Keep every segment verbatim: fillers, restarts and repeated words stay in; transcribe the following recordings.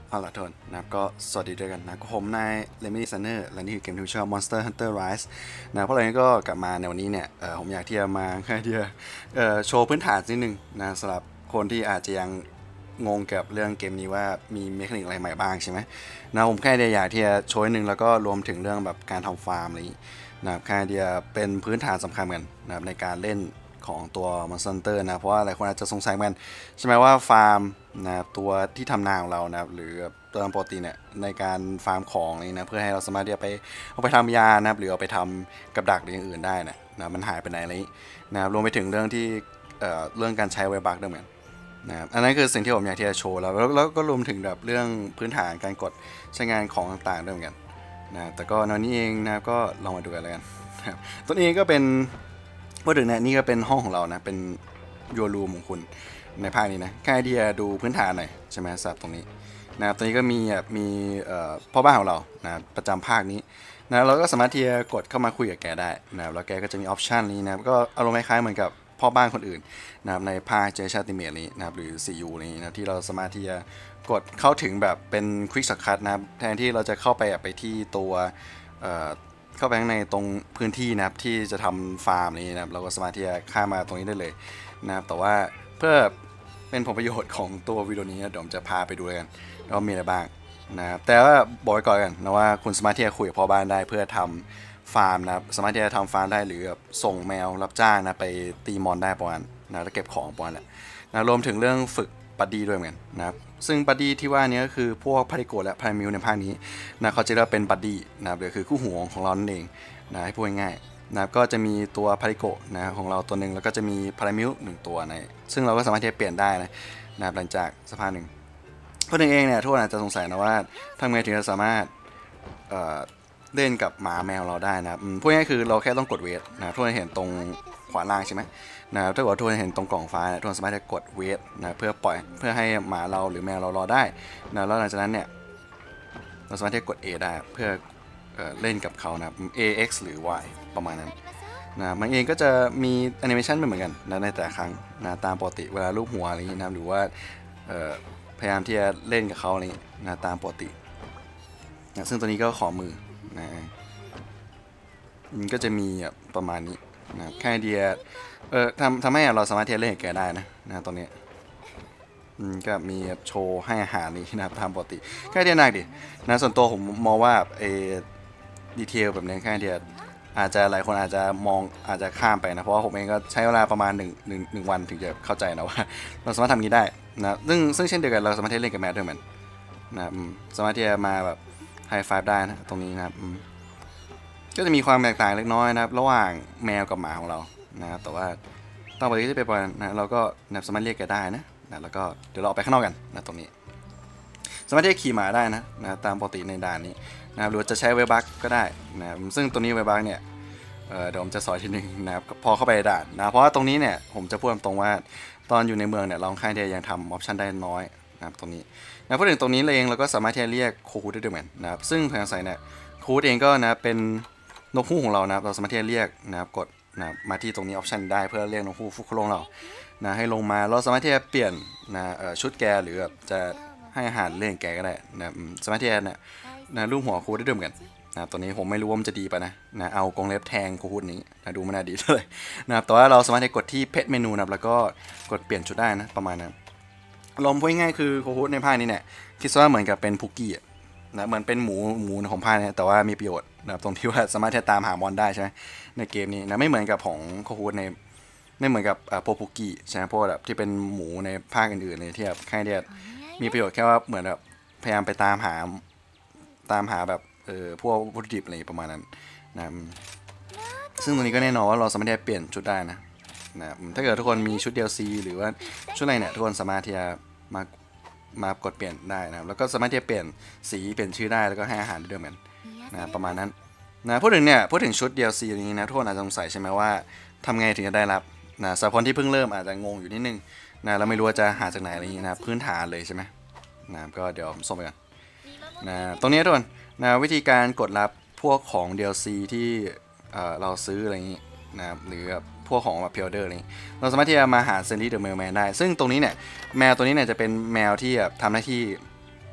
เอาล่ะทุกคนนะครับก็สวัสดีด้วยกันนะก็ผมนายเลมิซันเนอร์และนี่คือเกมที่ชื่อ Monster Hunter Rise นะเพราะอะไรก็กลับมาในวันนี้เนี่ยเออผมอยากที่จะมาแค่ที่จะเออโชว์พื้นฐานนิดนึงนะสำหรับคนที่อาจจะยังงงกับเรื่องเกมนี้ว่ามีเมคานิกอะไรใหม่บ้างใช่ไหมนะผมแค่อยากที่จะโชว์นิดนึงแล้วก็รวมถึงเรื่องแบบการทำฟาร์มอะไรนะครับแค่ที่จะเป็นพื้นฐานสำคัญเหมือนนะครับในการเล่นของตัว Monster Hunter นะเพราะว่าหลายคนอาจจะสงสัยกันใช่ไหมว่าฟาร์มนะครับตัวที่ทำนาของเรานะครับหรือตัวปกติเนี่ยในการฟาร์มของนี่นะเพื่อให้เราสามารถที่จะไปเอาไปทำยานะครับหรือเอาไปทำกับดักหรืออย่างอื่นได้นะนะมันหายไปไหนอะไรนะครับรวมไปถึงเรื่องที่เอ่อเรื่องการใช้ไวบักด้วยเหมือนนะครับอันนั้นคือสิ่งที่ผมอยากที่จะโชว์แล้วแล้วก็รวมถึงแบบเรื่องพื้นฐานการกดใช้งานของต่างๆด้วยเหมือนกันนะแต่ก็นอนนี้เองนะก็ลองมาดูกันแล้วกันนะครับตัวนี้ก็เป็นพูดถึงเนี่ยนี่ก็เป็นห้องของเรานะเป็นยูรูมของคุณในภาคนี้นะแค่ที่จะดูพื้นฐานหน่อยใช่ไหมสับตรงนี้นะครับตอนนี้ก็มีแบบมีพ่อบ้านของเรานะประจำภาคนี้นะเราก็สามารถที่จะกดเข้ามาคุยกับแกได้นะครับแล้วแกก็จะมีออปชันนี้นะครับก็อารมณ์คล้ายๆเหมือนกับพ่อบ้านคนอื่นนะครับในภาคเจชาติเมทนี้นะครับหรือ ซี ยู นี้นะที่เราสามารถที่จะกดเข้าถึงแบบเป็นควิกช็อตคัทนะครับแทนที่เราจะเข้าไปไปที่ตัวเข้าไปข้างในตรงพื้นที่นะครับที่จะทำฟาร์มนี้นะครับเราก็สามารถที่จะข้ามมาตรงนี้ได้เลยนะครับแต่ว่าเพื่อเป็นผลประโยชน์ของตัววิดีโอนี้เดี๋ยวผมจะพาไปดูกันว่ามีอะไรบ้างนะครับแต่ว่าบอกไว้ก่อนกันนะว่าคุณสามารถที่จะคุยกับพ่อบ้านได้เพื่อทำฟาร์มนะครับสามารถที่จะทำฟาร์มได้หรือส่งแมวรับจ้างนะไปตีมอนได้ประมาณนะแล้วเก็บของประมาณนั้นนะรวมถึงเรื่องฝึกบัดดี้ด้วยเหมือนกันนะครับซึ่งบัดดี้ที่ว่านี้ก็คือพวกพาริโกและพารามิวในภาคนี้นะเขาจะเรียกเป็นบัดดี้นะครับหรือคือคู่หูของเรานั่นเองนะให้พูดง่ายๆนะก็จะมีตัวพาริโกนะของเราตัวหนึ่งแล้วก็จะมีพารามิวหนึ่งตัวนะซึ่งเราก็สามารถที่จะเปลี่ยนได้นะนะหลังจากสภาพหนึ่งเพราะนึงเองเนี่ยทุกคนอาจจะสงสัยนะว่าทำไงถึงจะสามารถเอ่อเล่นกับหมาแมวเราได้นะพูดง่ายๆคือเราแค่ต้องกดเวทนะทุกคนเห็นตรงขวาล่างใช่ไหมนะถ้าเกิดทุกคนเห็นตรงกล่องฟ้าทุกคนสามารถจะกดเวทนะเพื่อปล่อยเพื่อให้หมาเราหรือแมวเรารอได้นะแล้วหลังจากนั้นเนี่ยเราสามารถที่จะกด A ได้เพื่อเอ่อเล่นกับเขานะ A X หรือ Y ประมาณนั้นนะมันเองก็จะมีแอนิเมชันเหมือนกันนะในแต่ครั้งนะตามปกติเวลาลูบหัวอะไรอย่างนี้นะหรือว่าพยายามที่จะเล่นกับเขาอะไรนะตามปกตินะซึ่งตัวนี้ก็ขอมือนะมันก็จะมีประมาณนี้นะแค่เดียเออทำทำให้เราสามารถที่จะเล่นกับแกได้นะนะตรงนี้ก็มีโชว์ให้อาหารนี้นะครับตามปกติแค่เดียนักดินะส่วนตัวผมมองว่าเอดีเทลแบบนี้แค่เดียอาจจะหลายคนอาจจะมองอาจจะข้ามไปนะเพราะว่าผมเองก็ใช้เวลาประมาณหนึ่งหนึ่งหนึ่งวันถึงจะเข้าใจนะว่าเราสามารถทำนี้ได้นะซึ่งซึ่งเช่นเดียวกันเราสามารถที่จะเล่นกับแมวด้วยเหมือนนะสามารถที่จะมาแบบไฮไฟฟ์ได้นะตรงนี้นะครับก็จะมีความแตกต่างเล็กน้อยนะครับระหว่างแมวกับหมาของเรานะครับแต่ว่าตามปกติที่เป็นปกตินะเราก็สามารถเรียกแกได้นะนะแล้วก็เดี๋ยวเราออกไปข้างนอกกันนะตรงนี้สามารถที่จะขี่หมาได้นะนะตามปกติในด่านนี้นะหรือจะใช้เวบักก็ได้นะซึ่งตัวนี้เวบักเนี่ยเดี๋ยวผมจะสอนทีนึงนะครับพอเข้าไปด่านนะเพราะว่าตรงนี้เนี่ยผมจะพูดตรงว่าตอนอยู่ในเมืองเนี่ยเราค่อนข้างที่จะยังทำออปชันได้น้อยนะครับตรงนี้นะพูดถึงตรงนี้เองเราก็สามารถที่จะเรียกโคคูดได้ด้วยเหมือนนะครับซึ่งภายในเนี่ยโคคูดเองก็นะเป็นนกฮูกของเรานะครับเราสามารถที่จะเรียกนะครับกดนะมาที่ตรงนี้ออปชันได้เพื่อเรียกนกฮูกฟุกลงเรานะให้ลงมาเราสามารถที่จะเปลี่ยนนะชุดแกหรือแบบจะให้อาหารเล่นแกก็ได้นะสามารถที่จะนะนะรูปหัวโคคูดได้ด้วยเหมือนกันนะตัวนี้ผมไม่รู้ว่ามันจะดีป่ะนะนะเอากรงเล็บแทงโคคูดนี้นะดูไม่น่าดีเลยนะครับแต่ว่าเราสามารถที่กดที่เพจเมนูนะแล้วก็กดเปลี่ยนชุดได้นะประมาณนั้นลมพูดง่ายคือโคคูดในภาคนี้เนี่ยคิดว่าเหมือนกับเป็นพุกกี้นะเหมือนเป็นหมูหมูของภาคนี้แต่ว่ามีประโยชน์นะตรงที่ว่าสามารถที่จะตามหามอนได้ใช่ไหมในเกมนี้นะไม่เหมือนกับของโคคูดในไม่เหมือนกับโปพุกกี้ใช่ไหมพวกแบบที่เป็นหมูในภาคอื่นๆเลยที่แบบแค่เดียมีประโยชน์แค่ว่าเหมือนแบบพยายามไปตามหาตามหาแบบเออพวกวัตถุดิบอะไรประมาณนั้นนะซึ่งตรงนี้ก็แน่นอนว่าเราสามารถที่จะเปลี่ยนชุดได้นะนะถ้าเกิดทุกคนมีชุด ดี แอล ซี หรือว่าชุดอะไรเนี่ยทุกคนสามารถที่จะมามากดเปลี่ยนได้นะแล้วก็สามารถที่จะเปลี่ยนสีเปลี่ยนชื่อได้แล้วก็ให้อาหารได้ด้วยเหมือนนะประมาณนั้นนะพูดถึงเนี่ยพูดถึงชุด ดี แอล ซี นี้นะทุกคนอาจจะสงสัยใช่ไหมว่าทำไงถึงจะได้รับนะสำหรับคนที่เพิ่งเริ่มอาจจะงงอยู่นิดนึงนะเราไม่รู้ว่าจะหาจากไหนอะไรอย่างนี้นะพื้นฐานเลยใช่ไหมนะก็เดี๋ยวผมส่งไปก่อนนะตรงนี้ทุกคนนะวิธีการกดรับพวกของ ดี แอล ซี ที่เอ่อเราซื้ออะไรอย่างนี้นะหรือพวกของแบบพิออเดอร์อะไรเราสามารถที่จะมาหาเซนดี้เดอะเมลแมนได้ซึ่งตรงนี้เนี่ยแมวตัวนี้เนี่ยจะเป็นแมวที่แบบทำหน้าที่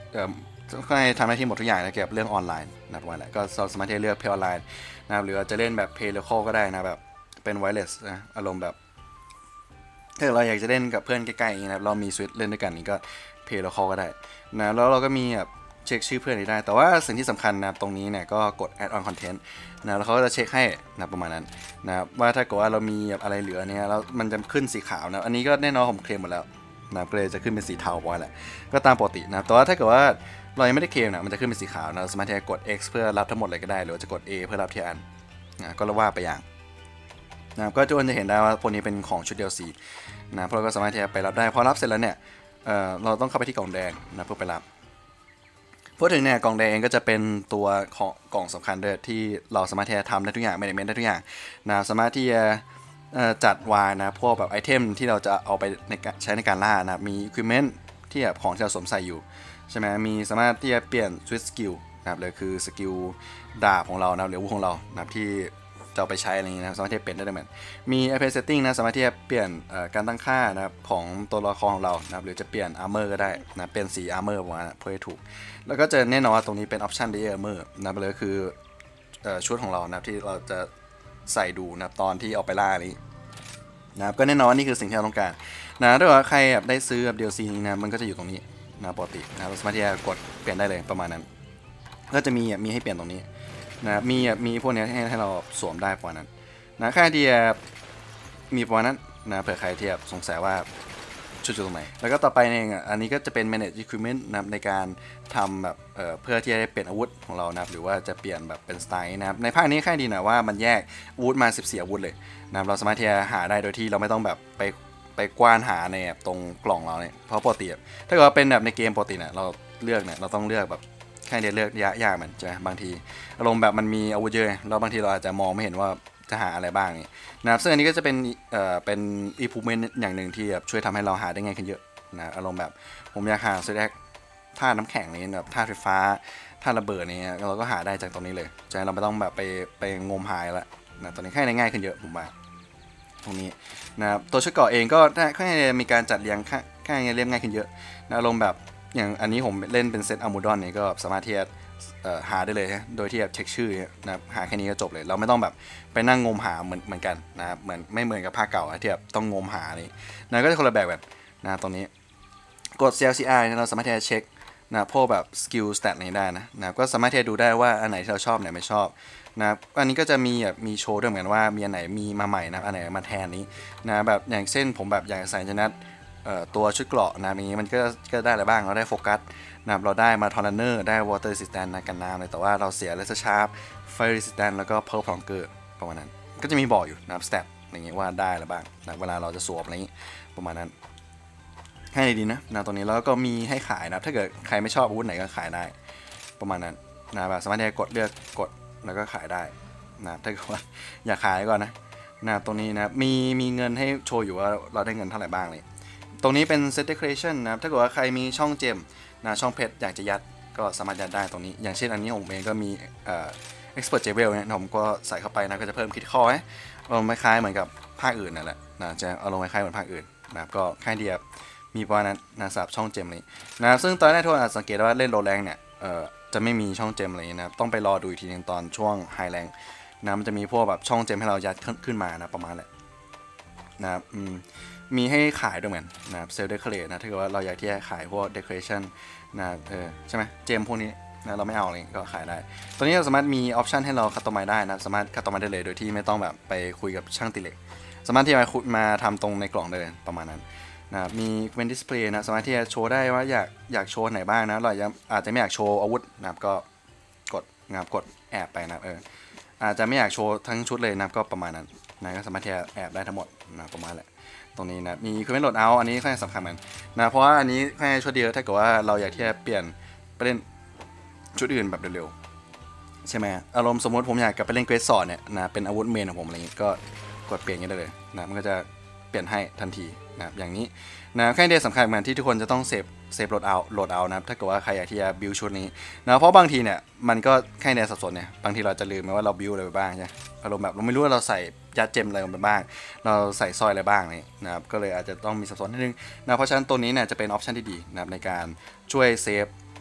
ก็ให้ทำหน้าที่หมดทุกอย่างนะเกี่ยวกับเรื่องออนไลน์นะประมาณนั้นก็สามารถที่จะเลือกเพย์ออนไลน์นะครับหรือจะเล่นแบบเพย์โลคอลก็ได้นะแบบเป็นไวเลสนะอารมณ์แบบถ้าเราอยากจะเล่นกับเพื่อนใกล้ๆอย่างนี้นะเรามีสวิตช์เล่นด้วยกันนี่ก็เพย์โลคอลก็ได้นะแล้วเราก็มีแบบเช็คชื่อเพื่อนได้แต่ว่าสิ่งที่สำคัญนะตรงนี้เนี่ยก็กด add on content นะแล้วเขาก็จะเช็คให้นะประมาณนั้นนะว่าถ้าเกิดว่าเรามีอะไรเหลือเนี่ยแล้วมันจะขึ้นสีขาวนะอันนี้ก็แน่นอนผมเคลมหมดแล้วนะก็เลยจะขึ้นเป็นสีเทาไว้แหละก็ตามปกตินะแต่ว่าถ้าเกิดว่าเรายังไม่ได้เคลมนะมันจะขึ้นเป็นสีขาวนะสามารถที่จะกด X เพื่อรับทั้งหมดเลยก็ได้หรือจะกด A เพื่อรับทีละอันนะก็ว่าไปอย่างนะก็ทุกคนจะเห็นได้ว่าพวกนี้เป็นของชุด ดี แอล ซี นะเพราะเราก็สามารถที่จะไปรับได้พอรับเสร็จแล้วเนี่ยเอ่อเราต้องเข้าไปที่กล่องแดงนะเพื่อไปรับพูดถึงเนี่ยกล่องแดงก็จะเป็นตัวของกล่องสำคัญด้วยที่เราสามารถที่จะทำได้ทุกอย่าง management ได้ทุกอย่างนะสามารถที่จะจัดวางนะพวกแบบไอเทมที่เราจะเอาไปในใช้ในการล่านะมี equipment ที่แบบของที่เราสวมใส่อยู่ใช่ไหมมีสามารถที่จะเปลี่ยน switch skill นะครับเลยคือสกิลดาบของเรานะหรืออาวุธของเรานะครับที่จะเอาไปใช้อะไรอย่างนี้นะสามารถที่จะเปลี่ยนได้เหมือนมี Apex Setting นะสามารถที่จะเปลี่ยนการตั้งค่านะครับของตัวละครของเรานะครับหรือจะเปลี่ยน Armor ก็ได้นะเป็นสี Armor ประมาณนั้นเพื่อให้ถูกแล้วก็จะแน่นอนว่าตรงนี้เป็น Option Day Armor นะเลยคือชุดของเรานะที่เราจะใส่ดูนะตอนที่เอาไปล่านี้นะครับก็แน่นอนนี่คือสิ่งที่เราต้องการนะถ้าว่าใครแบบได้ซื้อแบบ ดี แอล ซี นี้นะมันก็จะอยู่ตรงนี้นะปกตินะเราสามารถที่จะกดเปลี่ยนได้เลยประมาณนั้นก็จะมีมีให้เปลี่ยนตรงนี้นะมีมีพวกนี้ให้ให้เราสวมได้ประมาณนั้นนะค่าที่มีประมาณนั้นนะเผื่อใครที่สงสัยว่าชุดอยู่ตรงไหนแล้วก็ต่อไปเนี่ยอันนี้ก็จะเป็น manage equipment นะในการทำแบบเเพื่อที่จะได้เปลี่ยนอาวุธของเรานะหรือว่าจะเปลี่ยนแบบเป็นสไตล์นะครับในภาคนี้ค่าดีนะว่ามันแยกอาวุธมาสิบสี่อาวุธเลยนะเราสามารถที่จะหาได้โดยที่เราไม่ต้องแบบไปไปกว้านหาในแบบตรงกล่องเราเนี่ยเพราะปกติถ้าเกิดว่าเป็นแบบในเกมปกติเนี่ยเราเลือกเนี่ยเราต้องเลือกแบบแค่เดียวเลือกยากยากมันใช่ไหมบางทีอารมณ์แบบมันมีอาวุธเยอะแล้วบางทีเราอาจจะมองไม่เห็นว่าจะหาอะไรบ้างนี่นะครับซึ่งอันนี้ก็จะเป็นเอ่อเป็น improvement อย่างหนึ่งที่แบบช่วยทำให้เราหาได้ง่ายขึ้นเยอะนะอารมณ์แบบผมอยากหาสุดแรกธาตุน้ำแข็งนี้แบบธาตุไฟฟ้าธาตุระเบิดนี้เราก็หาได้จากตรงนี้เลยใช่เราไม่ต้องแบบไปไปงมหายละนะตอนนี้ค่ายง่ายขึ้นเยอะผมว่าตรงนี้นะครับตัวชุดเกราะเองก็ค่ายมีการจัดเรียงค่ายเรียบง่ายขึ้นเยอะนะอารมณ์แบบอย่างอันนี้ผมเล่นเป็นเซตอะมูดอนนี่ก็สามารถที่จะหาได้เลยโดยที่แบบเช็คชื่อนะครับหาแค่นี้ก็จบเลยเราไม่ต้องแบบไปนั่งงมหาเหมือนเหมือนกันนะครับเหมือนไม่เหมือนกับภาคเก่าที่แบบต้องงมหานี่นะก็จะคนละแบบแบบนะตรงนี้กด ซี แอล ซี ไอ เราสามารถที่จะเช็คนะพวกแบบสกิลสแตทนี้ได้นะนะก็สามารถที่จะดูได้ว่าอันไหนที่เราชอบไหนไม่ชอบนะอันนี้ก็จะมีแบบมีโชว์ด้วยเหมือนว่ามีอันไหนมีมาใหม่นะอันไหนมาแทนนี้นะแบบอย่างเช่นผมแบบอยากใส่ชนะตัวชุดเกราะนะอย่างนี้มันก็ก็ได้อะไรบ้างเราได้โฟกัสนะเราได้มาทอร์นาเนอร์ได้วอเตอร์ resistant นะกันน้ำเลยแต่ว่าเราเสียเลเซอร์ชาร์ปไฟ resistant แล้วก็เพร์ลพลองเกอร์ประมาณนั้นก็จะมีบอกอยู่นะสแตทอย่างเงี้ยว่าได้อะไรบ้างนะเวลาเราจะสวมอะไรนี้ประมาณนั้นให้ดีนะนะตรงนี้แล้วก็มีให้ขายนะถ้าเกิดใครไม่ชอบอาวุธไหนก็ขายได้ประมาณนั้นนะแบบสามารถที่จะกดเลือกกดแล้วก็ขายได้นะถ้าเกิดว่าอยากขายก่อนนะนะตรงนี้นะมีมีเงินให้โชว์อยู่ว่าเราได้เงินเท่าไหร่บ้างเลยตรงนี้เป็น set decoration นะครับถ้าเกิดว่าใครมีช่องเจมนะช่องเพชรอยากจะยัดก็สามารถยัดได้ตรงนี้อย่างเช่นอันนี้ผมเองก็มีเอ่อ expert jewel เนี่ยผมก็ใส่เข้าไปนะก็จะเพิ่มคิดข้อให้อารมณ์คล้ายๆเหมือนกับภาคอื่นนั่นแหละนะจะอารมณ์คล้ายๆเหมือนภาคอื่นนะครับก็แค่เดียวมีประมาณนั้นนะสำหรับช่องเจมนี้นะซึ่งตอนแรกทุกคนอาจสังเกตว่าเล่นโลแรงเนี่ยเอ่อจะไม่มีช่องเจมอะไรนะครับต้องไปรอดูอีกทีนึงตอนช่วงไฮแรงนะมันจะมีพวกแบบช่องเจมให้เรายัดขึ้นมานะประมาณแหละนะครับมีให้ขายด้วยเหมือนนะครับเซลล์เดคอเรทนะถ้าเกิดว่าเราอยากที่จะขายพวกเดคอเรชั่นนะเออใช่ไหมเจมพวกนี้นะเราไม่เอาเลยก็ขายได้ตอนนี้เราสามารถมีออปชันให้เราคัสตอมไมซ์ได้นะสามารถคัสตอมไมซ์ได้เลยโดยที่ไม่ต้องแบบไปคุยกับช่างติเหล็กสามารถที่จะมามาทำตรงในกล่องได้เลยประมาณนั้นนะมีเป็นดิสเพลย์นะสามารถที่จะโชว์ได้ว่าอยากอยากโชว์ไหนบ้างนะเราอาจจะไม่อยากโชว์อาวุธนะครับก็กดนะครับกดแอบไปนะเอออาจจะไม่อยากโชว์ทั้งชุดเลยนะก็ประมาณนั้นนะก็สามารถที่จะแอบได้ทั้งหมดนะประมาณแหละตรงนี้นะมีคือไม่โหลดเอาอันนี้ค่อนข้างสำคัญเหมือนนะเพราะว่าอันนี้ค่อนข้างชุดเดียวถ้าเกิดว่าเราอยากที่จะเปลี่ยนไปเล่นชุดอื่นแบบเร็วๆใช่ไหมอารมณ์สมมติผมอยากกลับไปเล่นเกรสซอร์เนี่ยนะเป็นอาวุธเมนของผมอะไรอย่างนี้ก็กดเปลี่ยนกันได้เลยนะมันก็จะเปลี่ยนให้ทันทีนะอย่างนี้นะค่อนข้างสำคัญเหมือนที่ทุกคนจะต้องเซฟเซฟโหลดเอาโหลดเอานะครับถ้าเกิดว่าใครอยากที่จะบิวชุดนี้นะเพราะบางทีเนี่ยมันก็แค่ในสับสนเนี่ยบางทีเราจะลืมไหมว่าเราบิวอะไรไปบ้างใช่อารมณ์แบบเราไม่รู้ว่าเราใส่ยัดเจมอะไรลงไปบ้างเราใส่ซอยอะไรบ้างนี่นะครับก็เลยอาจจะต้องมีสับสนนิดนึงนะเพราะฉะนั้นตัวนี้เนี่ยจะเป็นออปชันที่ดีนะครับในการช่วยเซฟ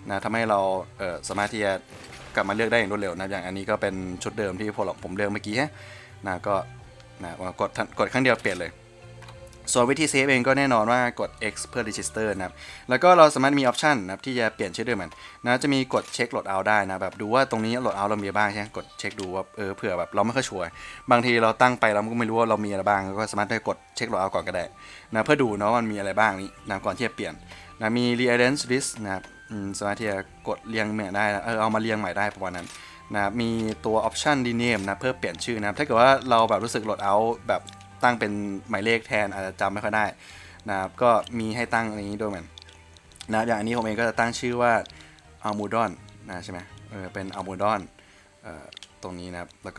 นะทำให้เราเอ่อสามารถที่จะกลับมาเลือกได้อย่างรวดเร็วนะอย่างอันนี้ก็เป็นชุดเดิมที่พวกผมเลือกเมื่อกี้ฮะนะก็นะกดกดครั้งเดียวเปลี่ยนเลยส่วนวิธีเซฟเองก็แน่นอนว่ากด X เพื่อ register นะครับแล้วก็เราสามารถมีออปชันนะครับที่จะเปลี่ยนชื่อด้วยมันนะจะมีกดเช็คโหลดเอาได้นะแบบดูว่าตรงนี้โหลดเอาเรามีบ้างใช่ไหมกดเช็คดูว่าเออเผื่อแบบเราไม่ค่อยชัวร์บางทีเราตั้งไปเราก็ไม่รู้ว่าเรามีอะไรบ้างก็สามารถได้กดเช็คโหลดเอาก่อนก็ได้นะเพื่อดูนะว่ามันมีอะไรบ้างนี้นะก่อนที่จะเปลี่ยนนะมี rearrange list นะครับสามารถที่จะกดเรียงใหม่ได้เออเอามาเรียงใหม่ได้ประมาณนั้นนะมีตัว option rename นะเพื่อเปลี่ยนชื่อนะถ้าเกิดว่าเราแบบรู้สึกโหลดเอาแบบตั้งเป็นหมายเลขแทนอาจจะจำไม่ค่อยได้นะครับก็มีให้ตั้งอันนี้ด้วยเหมือนนะอย่างอันนี้ผมเองก็จะตั้งชื่อว่า almudon นะใช่ไหมเออเป็น almudon เอ่อตรงนี้นะครับแล้วก็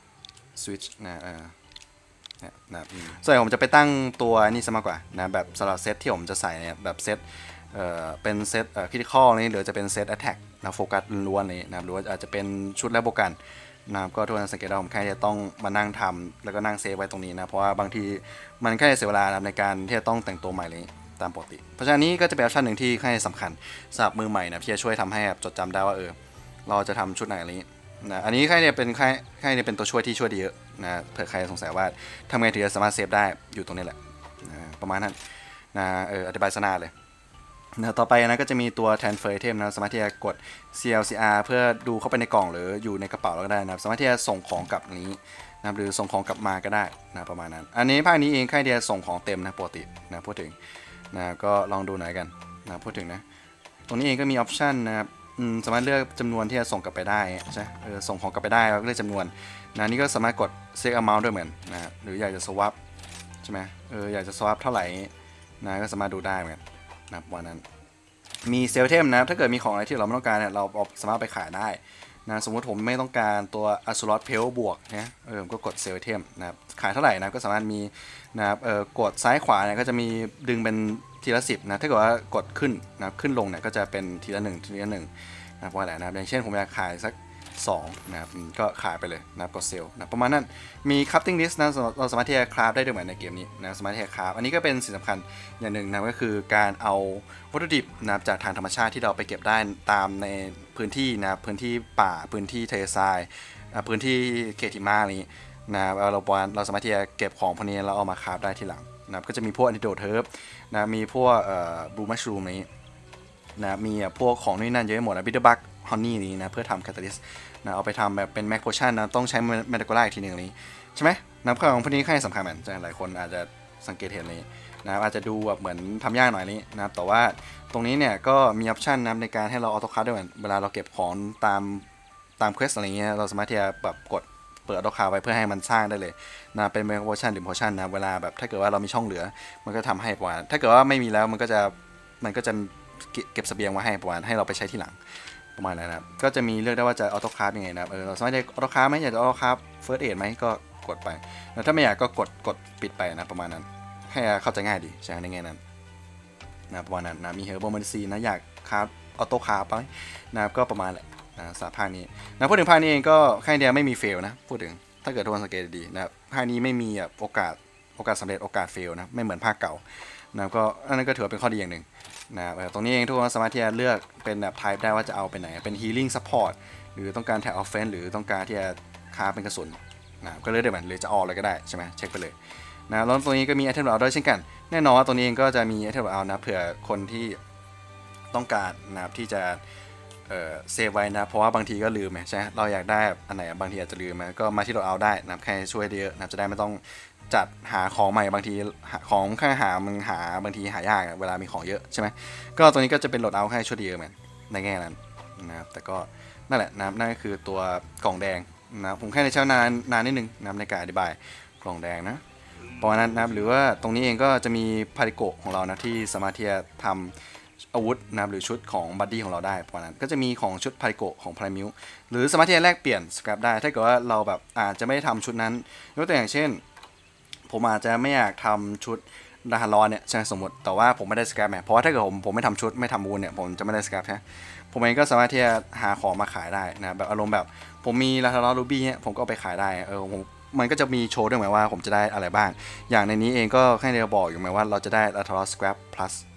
switch นะเออนะส่วนผมจะไปตั้งตัวนี่ซะมากกว่านะแบบสำหรับเซตที่ผมจะใส่เนี่ยแบบเซตเอ่อเป็นเซตเอ่อ critical นี่หรือจะเป็นเซต attack นะโฟกัสล้วนๆนี่นะหรือว่าอาจจะเป็นชุดและโบกันนะครับก็ทุกคนสังเกตได้ผมแค่จะต้องมานั่งทำแล้วก็นั่งเซฟไว้ตรงนี้นะเพราะว่าบางทีมันแค่เสียเวลาในการที่จะต้องแต่งตัวใหม่เลยตามปกติเพราะฉะนั้นนี้ก็จะเป็นออปชันหนึ่งที่ค่อนข้างสำคัญสำหรับมือใหม่นะที่จะช่วยทำให้จดจำได้ว่าเออเราจะทำชุดไหนอะไรนี้นะอันนี้ค่เนี่ยเป็นค่ค่เนี่ยเป็นตัวช่วยที่ช่วยดีเยอะนะเผื่อใครสงสัยว่าทำไงถึงจะสามารถเซฟได้อยู่ตรงนี้แหละนะประมาณนั้นนะเอออธิบายสนาเลยนะต่อไปนะก็จะมีตัว transfer item นะสามารถที่จะกด ซี แอล ซี อาร์ เพื่อดูเข้าไปในกล่องหรืออยู่ในกระเป๋าเราก็ได้นะครับสามารถที่จะส่งของกลับนี้นะหรือส่งของกลับมาก็ได้นะประมาณนั้นอันนี้ภาคนี้เองค่ายเดียส่งของเต็มนะปกตินะพูดถึงนะก็ลองดูหน่อยกันนะพูดถึงนะตรงนี้เองก็มีออปชันนะครับสามารถเลือกจำนวนที่จะส่งกลับไปได้ใช่เออส่งของกลับไปได้แล้วเลือกจำนวนนะนี่ก็สามารถกด set amount ด้วยเหมือนนะหรืออยากจะ swap ใช่ไหมเอออยากจะ swap เท่าไหร่นะก็สามารถดูได้เหมือนนะวันนั้นมีเซลเทมนะถ้าเกิดมีของอะไรที่เราไม่ต้องการเนี่ยเราสามารถไปขายได้นะสมมติผมไม่ต้องการตัวอัสลอตเพลบวกนะเออก็กดเซลเทมนะครับขายเท่าไหร่นะก็สามารถมีนะครับเออกดซ้ายขวาเนี่ยก็จะมีดึงเป็นทีละสิบนะถ้าเกิดว่ากดขึ้นนะขึ้นลงเนี่ยก็จะเป็นทีละหนึ่งทีละหนึ่งนะเพราะอะไรนะอย่างเช่นผมอยากขายสักสองนะครับก็ขายไปเลยนะกดเซลนะประมาณนั้นมีคัพติ้งลิสต์นะเราสามารถที่จะคราฟได้ด้วยเหมือนในเกมนี้นะสามารถที่จะคราฟอันนี้ก็เป็นสิ่งสำคัญอย่างหนึ่งนะก็คือการเอาวัตถุดิบนะจากทางธรรมชาติที่เราไปเก็บได้ตามในพื้นที่นะพื้นที่ป่าพื้นที่ทะเลทรายพื้นที่เขตหิมะอะไรนี้นะเราเราสามารถที่จะเก็บของพวกนี้แล้วเอามาคราฟได้ทีหลังนะก็จะมีพวกอันติโดดเทิร์ฟนะมีพวกเอ่อบลูมัชรูมนี้นะมีพวกของนี่นั่นเยอะหมดนะบิทเทอร์บัคฮอนนี่นี้นะเพื่อทำแคตตาลิสต์นะเอาไปทำแบบเป็นแมคโพชั่นนะต้องใช้แมตโกล่าอีกทีหนึ่งนี้ใช่ไหมน้ำข้าวของพวกนี้ค่อนข้างสำคัญเหมือนหลายคนอาจจะสังเกตเห็นเลยนะอาจจะดูแบบเหมือนทำยากหน่อยนี้นะแต่ว่าตรงนี้เนี่ยก็มีออปชันนะในการให้เราออโต้คัทด้วยเหมือนเวลาเราเก็บของตามตามเควสอะไรเงี้ยเราสามารถที่จะแบบกดเปิดออโต้คัทไว้เพื่อให้มันสร้างได้เลยนะเป็นแมคโพชั่นหรือโพชั่นนะเวลาแบบถ้าเกิดว่าเรามีช่องเหลือมันก็ทำให้ประมาณถ้าเกิดว่าไม่มีแล้วมันก็จะมันก็จะเก็บเสบียงไว้ให้ประมาณให้เราไปใช้ทีหลังประมาณนั้นนะครับก็จะมีเลือกได้ว่าจะออโต้คราฟยังไงนะครับเออเราสามารถจะออโต้คราฟไหมอยากจะออโต้คราฟเฟิร์สเอดไหมก็กดไปแล้วถ้าไม่อยากก็กดกดปิดไปนะประมาณนั้นให้เข้าใจง่ายดีใช่ในแง่นั้นนะประมาณนั้นนะมีเฮอร์โบมันซีนะอยากคราฟออโต้คราฟไปนะครับก็ประมาณแหละนะสามภาคนี้นะพูดถึงภาคนี้เองก็แค่เดียวไม่มีเฟลนะพูดถึงถ้าเกิดทุกคนสังเกตดีนะครับภาคนี้ไม่มีโอกาสโอกาสสำเร็จโอกาสเฟลนะไม่เหมือนภาคเก่านะก็อันนั้นก็ถือเป็นข้อดีอย่างหนึ่งนะตรงนี้เองทุกคนสามารถที่จะเลือกเป็นแบบ type ได้ว่าจะเอาไปไหนเป็น healing support หรือต้องการ tag offense หรือต้องการที่จะคาเป็นกระสุนนะก็เลือกได้เหมือนหรือจะออกเลยก็ได้ใช่ไหมเช็คไปเลยนะแล้วตรงนี้ก็มี item เอาด้วยเช่นกันแน่นอนว่าตรงนี้เองก็จะมี item เอานะเผื่อคนที่ต้องการนะครับที่จะเอ่อเซฟไว้นะเพราะว่าบางทีก็ลืมใช่ไหมเราอยากได้อันไหนบางทีอาจจะลืมมาก็มาที่เราเอาได้นะแค่ช่วยเยอะนะจะได้ไม่ต้องจัดหาของใหม่บางทีของแค่หามันหาบางทีหายากเวลามีของเยอะใช่ไหมก็ตัวนี้ก็จะเป็นโหลดเอาแค่ช่วยเยอะเหมือนในแง่นั้นนะครับแต่ก็นั่นแหละนะนั่นก็คือตัวกล่องแดงนะผมแค่ในใช้นานนานนิดนึงนะในการอธิบายกล่องแดงนะเพราะนั้นนะหรือว่าตรงนี้เองก็จะมีพาริโกะของเรานะที่สามารถที่จะทำอาวุธนะหรือชุดของบัดดี้ของเราได้เพราะนั้นก็จะมีของชุดพาริโกะของพารามิวหรือสามารถที่จะแลกเปลี่ยนสครับได้ถ้าเกิดว่าเราแบบอาจจะไม่ได้ทำชุดนั้นยกตัวอย่างเช่นผมอาจจะไม่อยากทำชุดดาฮารอนเนี่ยใช่สมมติแต่ว่าผมไม่ได้สครับแมเพราะว่าถ้าเกิดผมผมไม่ทำชุดไม่ทำวูนเนี่ยผมจะไม่ได้สครับใช่ผมเองก็สามารถที่จะหาของมาขายได้นะแบบอารมณ์แบบผมมีลาทารอนรูบี้เนี่ยผมก็เอาไปขายได้เออผมมันก็จะมีโชว์ด้วยไหมว่าผมจะได้อะไรบ้างอย่างในนี้เองก็แค่เดียวบอกอยู่ไหมว่าเราจะได้ลาทารอนสครับ plus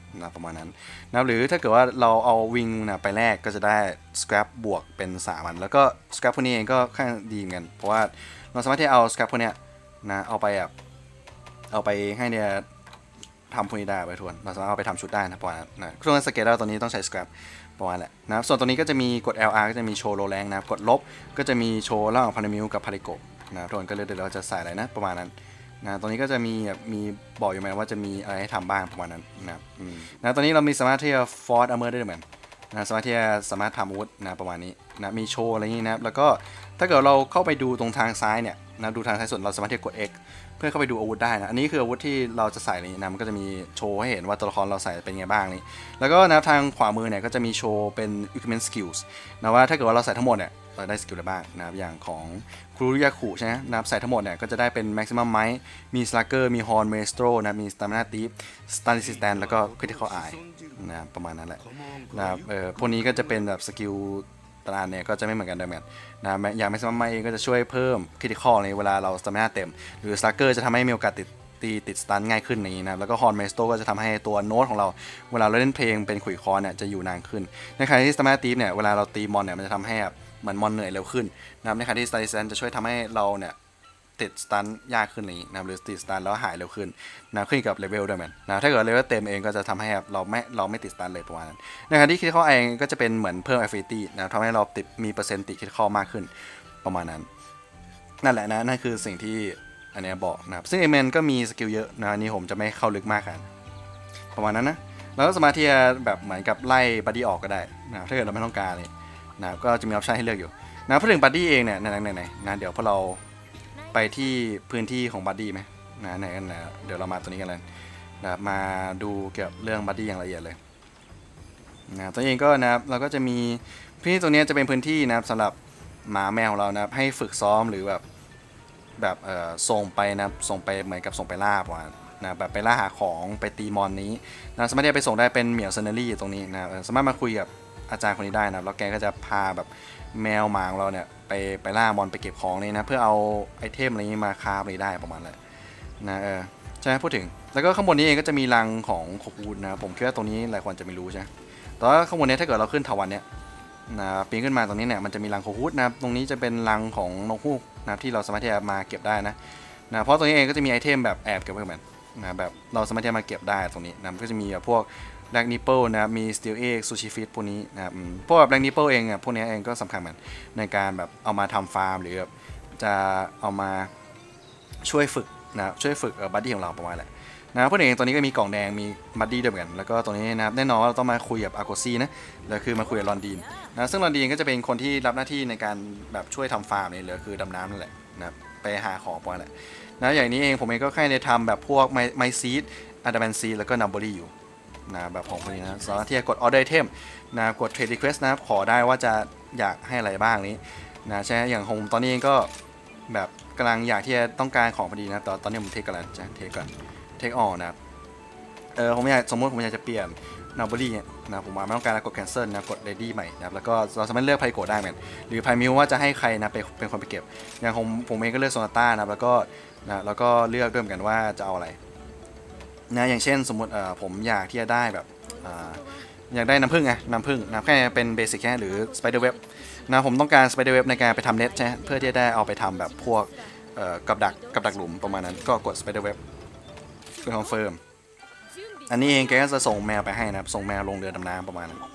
นะประมาณนั้นนะหรือถ้าเกิดว่าเราเอาวิงนะไปแลกก็จะได้ scrap บวกเป็นสามอันแล้วก็ scrap พวกนี้เองก็ค่อนข้างดีเหมือนกันเพราะว่าเราสามารถที่เอา scrap พวกเนี้ยนะเอาไปแบบเอาไปให้เนี่ยทำพวกนี้ได้ไปทวนเราสามารถเอาไปทำชุดได้นะประมาณนั้นนะช่วงสเกลตัวนี้ต้องใช้ scrap ประมาณแหละนะส่วนตัวนี้ก็จะมีกด แอล อาร์ ก็จะมีโชว์โลแรงนะกดลบก็จะมีโชว์ระหว่างพารามิลกับพาริโกนะทุกคนก็เลยเดี๋ยวเราจะใส่อะไรนะประมาณนั้นนะตรงนี้ก็จะมีแบบมีบอกอยู่ไหมว่าจะมีอะไรให้ทำบ้างประมาณนั้นนะนะตอนนี้เรามีสามารถที่จะฟอร์ดอาร์เมอร์ได้เหมือนนะสามารถที่จะสามารถทำอาวุธนะประมาณนี้นะมีโชว์อะไรอย่างนี้นะแล้วก็ถ้าเกิดเราเข้าไปดูตรงทางซ้ายเนี่ยนะดูทางซ้ายสุดเราสามารถที่จะกด X เพื่อเข้าไปดูอาวุธได้นะอันนี้คืออาวุธที่เราจะใส่นี่นะมันก็จะมีโชว์ให้เห็นว่าตัวละครเราใส่เป็นไงบ้างนี่แล้วก็นะทางขวามือเนี่ยก็จะมีโชว์เป็น equipment skills นะว่าถ้าเกิดว่าเราใส่ทั้งหมดเนี่ยเราได้สกิลอะไรบ้างนะครับอย่างของครูริยาคุใช่ไหมนะครับใส่ทั้งหมดเนี่ยก็จะได้เป็น maximum might มี slugger มี horn maestro นะมี stamina thief stun resistance แล้วก็ critical eye นะประมาณนั้นแหละนะครับเออพวกนี้ก็จะเป็นแบบสกิลตารางเนี่ยก็จะไม่เหมือนกันด้วยกันนะอย่าง maximum might เองก็จะช่วยเพิ่ม critical ในเวลาเรา stamina เต็มหรือ slugger จะทำให้มีโอกาสติดตีติดสตันง่ายขึ้นนี้นะแล้วก็ฮอร์นเมสโตก็จะทำให้ตัวโน้ตของเราเวลาเราเล่นเพลงเป็นขุยคอเนี่ยจะอยู่นานขึ้นในขณะที่สตาร์มาตีฟเนี่ยเวลาเราตีมอนเนี่ยมันจะทำให้เหมือนมอนเหนื่อยเร็วขึ้นนะครับในขณะที่สตาร์ดิสแตนจะช่วยทำให้เราเนี่ยติดสตันยากขึ้นนี้นะหรือติดสตันแล้วหายเร็วขึ้นนะขึ้นกับเลเวลด้วยมันนะถ้าเกิดเลเวลเต็มเองก็จะทำให้เราไม่เราไม่ติดสตันเลยประมาณนั้นในขณะที่คิดข้อเองก็จะเป็นเหมือนเพิ่ม affinity นะทำให้เราติดมีเปอร์เซ็นต์ติดคิดข้อมากขึ้นประมาณนั้นนั่นแหละนะนั่นคือสิ่งที่อันนี้บอกนะครับซึ่งเอเมนก็มีสกิลเยอะนะนี่ผมจะไม่เข้าลึกมากกันประมาณนั้นนะแล้วก็สามารถที่จะแบบเหมือนกับไล่บัดดี้ออกก็ได้นะถ้าเกิดเราไม่ต้องการเลยนะก็จะมีออปชันให้เลือกอยู่นะพูดถึงบัดดี้เองเนี่ยไหนไหนไหนนะเดี๋ยวพวกเราไปที่พื้นที่ของบัดดี้ไหมนะไหนกันนะเดี๋ยวเรามาตัวนี้กันเลยนะมาดูเกี่ยวกับเรื่องบัดดี้อย่างละเอียดเลยนะตัวเองก็นะครับเราก็จะมีพื้นที่ตรงนี้จะเป็นพื้นที่นะครับสำหรับหมาแมวของเรานะครับให้ฝึกซ้อมหรือแบบแบบเอ่อส่งไปนะส่งไปเหมือนกับส่งไปล่าว่านะแบบไปล่าหาของไปตีมอนนี้นะสามารถที่จะไปส่งได้เป็นเหมียวเซนเนอรี่ตรงนี้นะสามารถมาคุยกับอาจารย์คนนี้ได้นะแล้วแกก็จะพาแบบแมวหมาของเราเนี่ยไปไปล่ามอนไปเก็บของนี่นะเพื่อเอาไอเทมอะไรนี้มาคราฟอะไรได้ประมาณนั้นนะเออใช่ไหมพูดถึงแล้วก็ข้างบนนี้เองก็จะมีรังของโคคูนนะผมคิดว่าตรงนี้หลายคนจะไม่รู้ใช่ไหมแต่ว่าข้างบนนี้ถ้าเกิดเราขึ้นทวันเนี่ยนะปีนขึ้นมาตรงนี้เนี่ยมันจะมีรังโคคูดนะครับตรงนี้จะเป็นรังของนกฮูกนะที่เราสามารถที่จะมาเก็บได้นะนะเพราะตรงนี้เองก็จะมีไอเทมแบบแอบเก็บไว้เหมือนนะแบบเราสามารถที่จะมาเก็บได้ตรงนี้นะก็จะมีแบบพวกแบล็กนิปเปิลนะมีสตีลเอ็กซูชิฟิตพวกนี้นะครับพวกแบล็กนิปเปิลเองอ่ะพวกนี้เองก็สำคัญเหมือนในการแบบเอามาทำฟาร์มหรือแบบจะเอามาช่วยฝึกนะช่วยฝึกบัดดี้ของเราประมาณแหละนะพวกเองตัวนี้ก็มีกล่องแดงมีบัดดี้ด้วยเหมือนกันแล้วก็ตัวนี้นะครับแน่นอนว่าเราต้องมาคุยกับอาโกซี่นะแล้วคือมาคุยกับลอนดีนนะซึ่งลอนดีนก็จะเป็นคนที่รับหน้าที่ในการแบบช่วยทำฟาร์มนี่เลยคือดำน้ำนั่นแหละนะไปหาของประมาณแหละนะอย่างนี้เองผมเองก็แค่ได้ทำแบบพวกไมไมซีดอะดามนซีแล้วก็นัมเบอรี่อยู่นะแบบของคนนี้นะสามารถที่จะกดออเดอร์ไอเทมนะกดเทรดรีเควสต์นะขอได้ว่าจะอยากให้อะไรบ้างนี้นะใช่อย่างผมตอนนี้เองก็แบบกำลังอยากที่จะต้องการของพอดีนะตอนตอนนี้ผมเทคกันแล้วจะเทคก่อนเทคออกนะครับเออผมอยากสมมติผมอยากจะเปลี่ยนนัมเบอรี่นะผมมาไม่ต้องการกด cancel นะกด ready ใหม่นะครับแล้วก็เราสามารถเลือกไพโกได้เหมือนหรือไพมิวว่าจะให้ใครนะไปเป็นคนไปเก็บอย่างผมผมเองก็เลือกโซนาต้านะแล้วก็นะแล้วก็เลือกด้วยเหมือนกันว่าจะเอาอะไรนะอย่างเช่นสมมติเอ่อผมอยากที่จะได้แบบอ่าอยากได้น้ำผึ้งไงน้ำผึ้งนะแค่เป็นเบสิกแค่หรือ spider web นะผมต้องการ spider web ในการไปทำเน็ตใช่เพื่อที่จะได้เอาไปทำแบบพวกเอ่อกับดักกับดักหลุมประมาณนั้นก็กด spider web เพื่อคอนเฟิร์มอันนี้เองแกก็จะส่งแมวไปให้นะครับส่งแมวลงเรือดำน้ำประมาณนั้น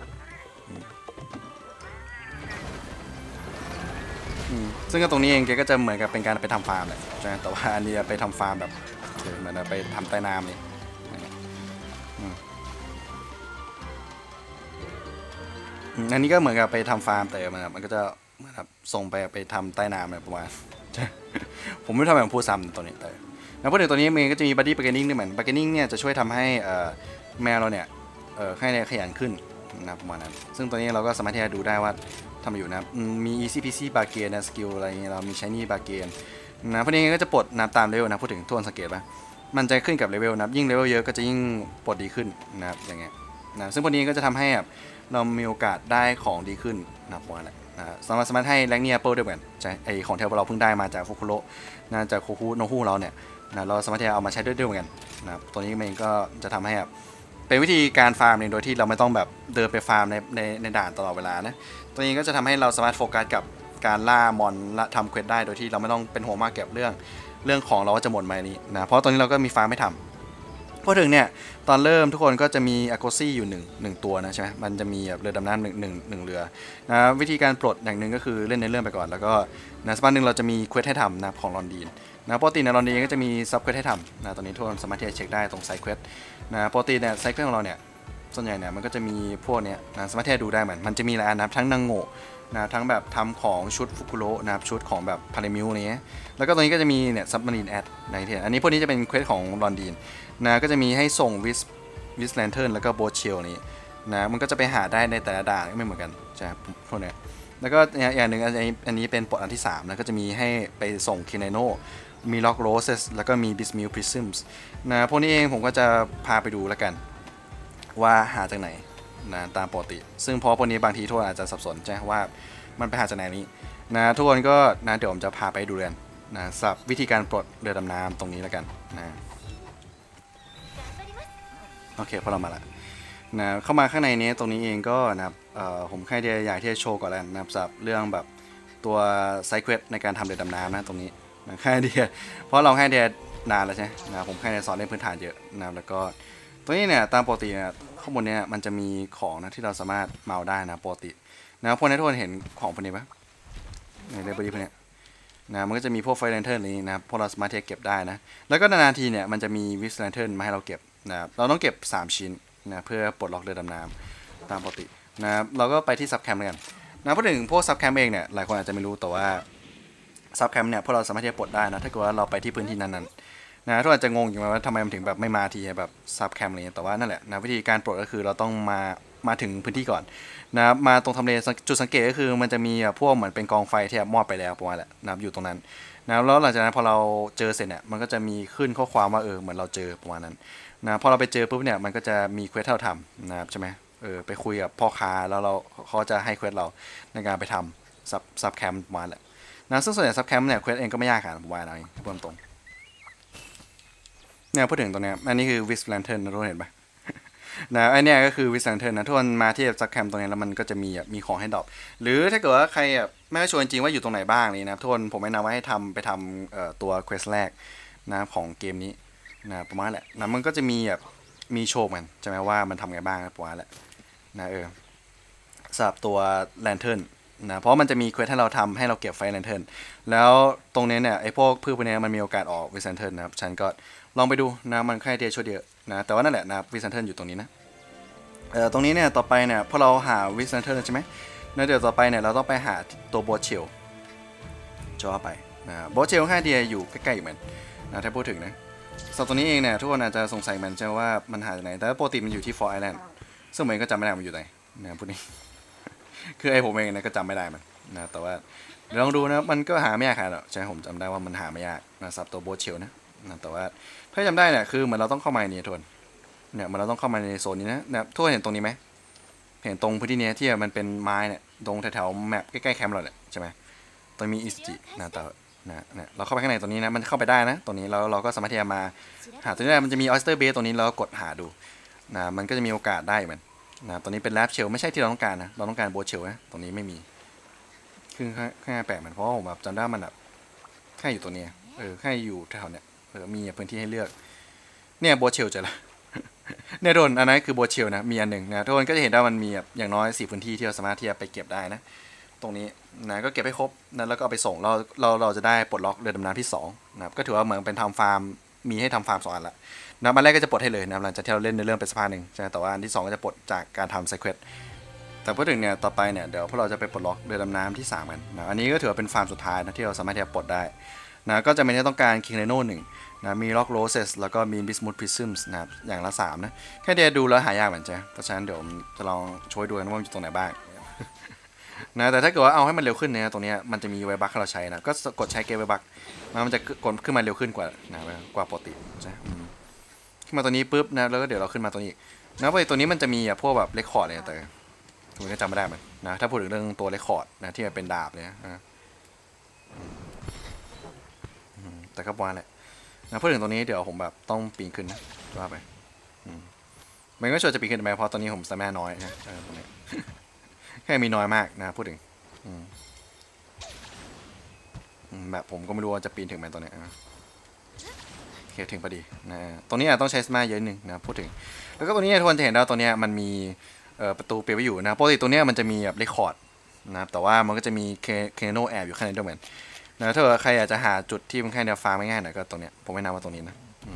ซึ่งก็ตรงนี้เองแกก็จะเหมือนกับเป็นการไปทำฟาร์มแหละใช่แต่ว่าอันนี้ไปทำฟาร์มแบบเหมือนไปทำใต้น้ำนี่อันนี้ก็เหมือนกับไปทำฟาร์มแต่มันมันก็จะเหมือนแบบส่งไปไปทำใต้น้ำอะไรประมาณผมไม่ทำแบบผู้ซ้ำตัวนี้แต่แล้วพอถึงตัวนี้เองก็จะมีบัดดี้บาร์เกนนิ่งด้วยเหมือนบาร์เกนนิ่งเนี่ยจะช่วยทำให้แมวเราเนี่ยให้ขยันขึ้นนะประมาณนั้นซึ่งตัวนี้เราก็สามารถที่จะดูได้ว่าทำอยู่นะมี easy peasy บาร์เกนนะสกิลอะไรเงี้ยเรามี shiny บาร์เกนนะพวกนี้ก็จะปลดนะตามเลเวลนะพูดถึงทวนสังเกตป่ะมันจะขึ้นกับเลเวลนะยิ่งเลเวลเยอะก็จะยิ่งปลดดีขึ้นนะครับอย่างเงี้ยนะซึ่งพวกนี้ก็จะทำให้เรามีโอกาสได้ของดีขึ้นนะประมาณนั้นสามารถสามารถให้แรงเนียเปิลด้วยเหมือนใช่ไอของที่เราเพิ่งได้มาจากฟุคุโระนะจากโคคุโนฮูเราเนี่ยนะเราสามารถที่จะเอามาใช้ด้วยด้วยเหมือนกันนะตัวนี้เองก็จะทำให้แบบเป็นวิธีการฟาร์มเองโดยที่เราไม่ต้องแบบเดินไปฟาร์มในในในด่านตลอดเวลานะตัวนี้ก็จะทำให้เราสามารถโฟกัสกับการล่ามอนและทำเควสได้โดยที่เราไม่ต้องเป็นห่วงมากเกี่ยวกับเรื่องเรื่องของเราว่าจะหมดไหมนี้นะเพราะตอนนี้เราก็มีฟาร์มไม่ทำพูดถึงเนี่ยตอนเริ่มทุกคนก็จะมีอโกซี่อยู่หนึ่งหนึ่งตัวนะใช่ไหมมันจะมีเรือดำน้ำหนึ่งหนึ่งหนึ่งเรือนะวิธีการปลดอย่างหนึ่งก็คือเล่นในเรื่องไปก่อนแล้วก็นะสักพักหนึ่งเราจะมีเควสให้ทำนะของลอนดีนนะปกติในลอนดีนก็จะมีซับเควสให้ทำนะตอนนี้ทุกคนสามารถที่จะเช็คได้ตรงไซต์เควสนะปกติเนี่ยไซต์เควสของเราเนี่ยส่วนใหญ่เนี่ยมันก็จะมีพวกเนี้ยนะสามารถที่จะดูได้เหมือนมันจะมีหลายอันนะทั้งนางโง่นะทั้งแบบทำของชุดฟุกุโร่นะครับชุดของแบบพารามิวนี้แล้วก็ตรงนี้ก็จะมีเนี่ยซับมารีนแอดในที่อันนี้พวกนี้จะเป็นเควสของลอนดีนนะก็จะมีให้ส่งวิสวิสแลนเทิร์นแล้วก็โบเชลนี้นะมันก็จะไปหาได้ในแต่ละด่านไม่เหมือนกันใช่พวกเนี้ยแล้วก็อย่างหนึ่งอันนี้เป็นปลดอันที่สามนะก็จะมีให้ไปส่งคินไนโนมีล็อกโรเซสแล้วก็มีบิสมิลพริซึมส์นะพวกนี้เองผมก็จะพาไปดูแล้วกันว่าหาจากไหนนะตามปกติซึ่งเพราะพวกนี้บางทีทุกคนอาจจะสับสนใช่ว่ามันไปหาจากไหนนี้นะทุกคนก็นะเดี๋ยวผมจะพาไปดูกันนะสับวิธีการปลดเรือดำน้ำตรงนี้แล้วกันนะโอเคพอเรามาละนะเข้ามาข้างในนี้ตรงนี้เองก็นะครับผมแค่อยากที่จะโชว์ก่อนแล้วนะครับสับเรื่องแบบตัวไซเควสในการทำเรือดำน้ำนะตรงนี้นะแค่เดียเพราะเราแค่เดียนานแล้วใช่นะผมแค่สอนเล่นพื้นฐานเยอะนะแล้วก็ตรงนี้เนี่ยตามปกติเนี่ยข้างบนเนี่ยมันจะมีของนะที่เราสามารถเมาได้นะปกตินะพวกนี้ทุกคนเห็นของพวกนี้ปะในเรเบอรี่พวกนี้นะมันก็จะมีพวกไฟแลนเทิร์นนี้นะพวกเราสามารถที่จะเก็บได้นะแล้วก็นานๆทีเนี่ยมันจะมีวิสแลนเทิร์นมาให้เราเก็บนะเราต้องเก็บสามชิ้นนะเพื่อปลดล็อกเรือดำน้ำตามปกตินะเราก็ไปที่ซับแคมป์กันนะพูดถึงพวกซับแคมป์เองเนี่ยหลายคนอาจจะไม่รู้แต่ว่าซับแคมป์เนี่ยพวกเราสามารถที่จะปลดได้นะถ้าเกิดว่าเราไปที่พื้นที่นั้นๆนะทุกคนอาจจะงงอยู่ว่าทำไมมันถึงแบบไม่มาทีแบบซับแคมป์อะไรเงี้ยแต่ว่านั่นแหละนะวิธีการปลดก็คือเราต้องมามาถึงพื้นที่ก่อนนะมาตรงทำเลจุดสังเกตก็คือมันจะมีพวกเหมือนเป็นกองไฟที่มอดไปแล้วประมาณแหละนะอยู่ตรงนั้นนะแล้วหลังจากนั้นพอเราเจอเสร็จเนี่ยมันก็จะมีขึ้นข้อความว่าเออเหมือนเราเจอประมาณนั้นนะพอเราไปเจอปุ๊บเนี่ยมันก็จะมีเควสให้เราทำนะครับใช่ไหมเออไปคุยกับพ่อค้าแล้วเราเขาจะให้เควสเราในการไปทำซับซับแคมป์มาแหละนะซึ่งส่วนใหญ่ซับแคมป์เนี่ยเควสเองก็ไม่ยากค่ะผมว่าอะไรพูดตรงเนี่ยพูดถึงตรงเนี้ยอันนี้คือวิสแลนเทิร์นนะทุกคนเห็นปะนะไอเนี้ยก็คือวิสแลนเทิร์นนะทุกคนมาที่ซับแคมป์ตรงนี้แล้วมันก็จะมีมีของให้ดรอปหรือถ้าเกิดว่าใครไม่ชวนจริงว่าอยู่ตรงไหนบ้างนี่นะทุกคนผมแนะนำว่าให้ทำไปทำตัวเควสแรกนะของเกมนี้นะประมาณแหละนะมันก็จะมีแบบมีโชว์มันใช่ไหมว่ามันทำไงบ้างประมาณแหละนะเออสำหรับตัวแลนเทิร์นนะเพราะมันจะมีเควสให้เราทำให้เราเก็บไฟแลนเทิร์นแล้วตรงนี้เนี่ยไอพวกพืชพวกนี้มันมีโอกาสออกวิสแลนเทิร์นนะครับฉันก็ลองไปดูนะมันแค่เดียวช่วยเดียวนะแต่ว่านั่นแหละนะวิสแลนเทิร์นอยู่ตรงนี้นะเอ่อตรงนี้เนี่ยต่อไปเนี่ยพอเราหาวิสแลนเทิร์นใช่ไหมแล้วเดี๋ยวต่อไปเนี่ยเราต้องไปหาตัวโบเชลจ่อไปนะโบเชลแค่เดียอยู่ใกล้ๆอยู่เหมือนนะถ้าพูดถึงนะส่วนตัวนี้เองเนี่ยทุกคนอาจจะสงสัยมันใช่ว่ามันหาจากไหนแต่ปกติมันอยู่ที่ฟอร์ไอแลนด์ซึ่งผมเองก็จำไม่ได้มันอยู่ไหนนะพูดนี้คือไอผมเองนะก็จำไม่ได้มันนะแต่ว่าเดี๋ยวลองดูนะมันก็หาไม่ยากหรอกใช่ผมจำได้ว่ามันหาไม่ยากนะสับตัวโบเชลนะนะแต่ว่าถ้าจำได้เนี่ยคือเหมือนเราต้องเข้ามาในนี้ทุกคนเนี่ยมันเราต้องเข้ามาในโซนนี้นะนะทุกคนเห็นตรงนี้ไหมเห็นตรงพื้นที่นี้ที่มันเป็นไม้เนี่ยตรงแถวๆแมปใกล้ๆแคมป์เราเนี่ยใช่ไหมตรงมีอิสจินะแต่นะเนี่ยเราเข้าไปข้างในตรงนี้นะมันเข้าไปได้นะตรงนี้แล้วเราก็สามารถที่จะมาหาตรงนี้มันจะมีออสเตอร์เบสตรงนี้เราก็กดหาดูนะมันก็จะมีโอกาสได้เหมือนนะตรงนี้เป็นแรปเชลไม่ใช่ที่เราต้องการนะเราต้องการโบเชลนะตรงนี้ไม่มีคือแค่แปลกเหมือนเพราะผมแบบจำได้มันแบบแค่อยู่ตัวนี้เออแค่อยู่แถวเนี้ยเออมีพื้นที่ให้เลือกเนี่ยโบเชลเจอละเนี่ยโดนอันนั้นคือโบเชลนะมีอันหนึ่งนะทุกคนก็จะเห็นว่ามันมีแบบอย่างน้อยสี่พื้นที่ที่เราสามารถที่จะไปเก็บได้นะตรงนี้นะก็เก็บให้ครบนะแล้วก็เอาไปส่งเราเราเราจะได้ปลดล็อกเรือดำน้ำที่สองนะครับก็ถือว่าเหมือนเป็นทำฟาร์มมีให้ทำฟาร์มสองอันละนะอันแรกก็จะปลดให้เลยนะหลังจากที่เราเล่นในเรื่องไปสักพักหนึ่งใช่แต่ว่าอันที่สองก็จะปลดจากการทำไซเควสแต่พูดถึงเนี่ยต่อไปเนี่ยเดี๋ยวพวกเราจะไปปลดล็อกเรือดำน้ำที่สามกันนะอันนี้ก็ถือว่าเป็นฟาร์มสุดท้ายนะที่เราสามารถที่จะปลดได้นะก็จะเป็นที่ต้องการคิงเรโน่หนึ่งนะมีล็อกโรเซสแล้วก็มีบิสมูทพริซึมส์นะครับอย่างละสามนะแค่เดียวดูแล้วหายากเหมือนกันเพราะฉะนั้นเดี๋ยวจะลองช่วยดูกันว่ามันอยู่ตรงไหนบ้างนะแต่ถ้าเกิดว่าเอาให้มันเร็วขึ้นเนี่ยตรงนี้มันจะมีไวบัคให้เราใช้นะก็กดใช้เกมไวบัคมันจะกดขึ้นมาเร็วขึ้นกว่านะกว่าปกติใช่ขึ้นมาตัวนี้ปุ๊บนะแล้วก็เดี๋ยวเราขึ้นมาตัวนี้นะพอตัวนี้มันจะมีพวกแบบเรคคอร์ดเนี่ยแต่ผมก็จำไม่ได้เหมือนนะถ้าพูดถึงเรื่องตัวเรคคอร์ดนะที่มันเป็นดาบเนี่ยนะแต่ก็ประมาณแหละนะพูดถึงตัวนี้เดี๋ยวผมแบบต้องปีนขึ้นนะว่าไปมันก็ชวนจะปีนขึ้นไปเพราะตอนนี้ผมสแตมินาน้อยนะตรงนี้แค่มีน้อยมากนะพูดถึงแบบผมก็ไม่รู้ว่าจะปีนถึงไหมตอนนี้โอเคถึงพอดีนะตรงนี้ต้องใช้สมาเยอะนึงนะพูดถึงแล้วก็ตัวนี้ทุกคนจะเห็นแล้วตัวนี้มันมีประตูเปิดไว้อยู่นะปกติตัวนี้มันจะมีแบบเรคคอร์ดนะแต่ว่ามันก็จะมีเคโนแอบอยู่ข้างในด้วยเหมือนนะถ้าใครอยากจะหาจุดที่มันแค่แนวฟาร์มง่ายๆหน่อยก็ตรงนี้ผมไม่นำว่าตรงนี้นะ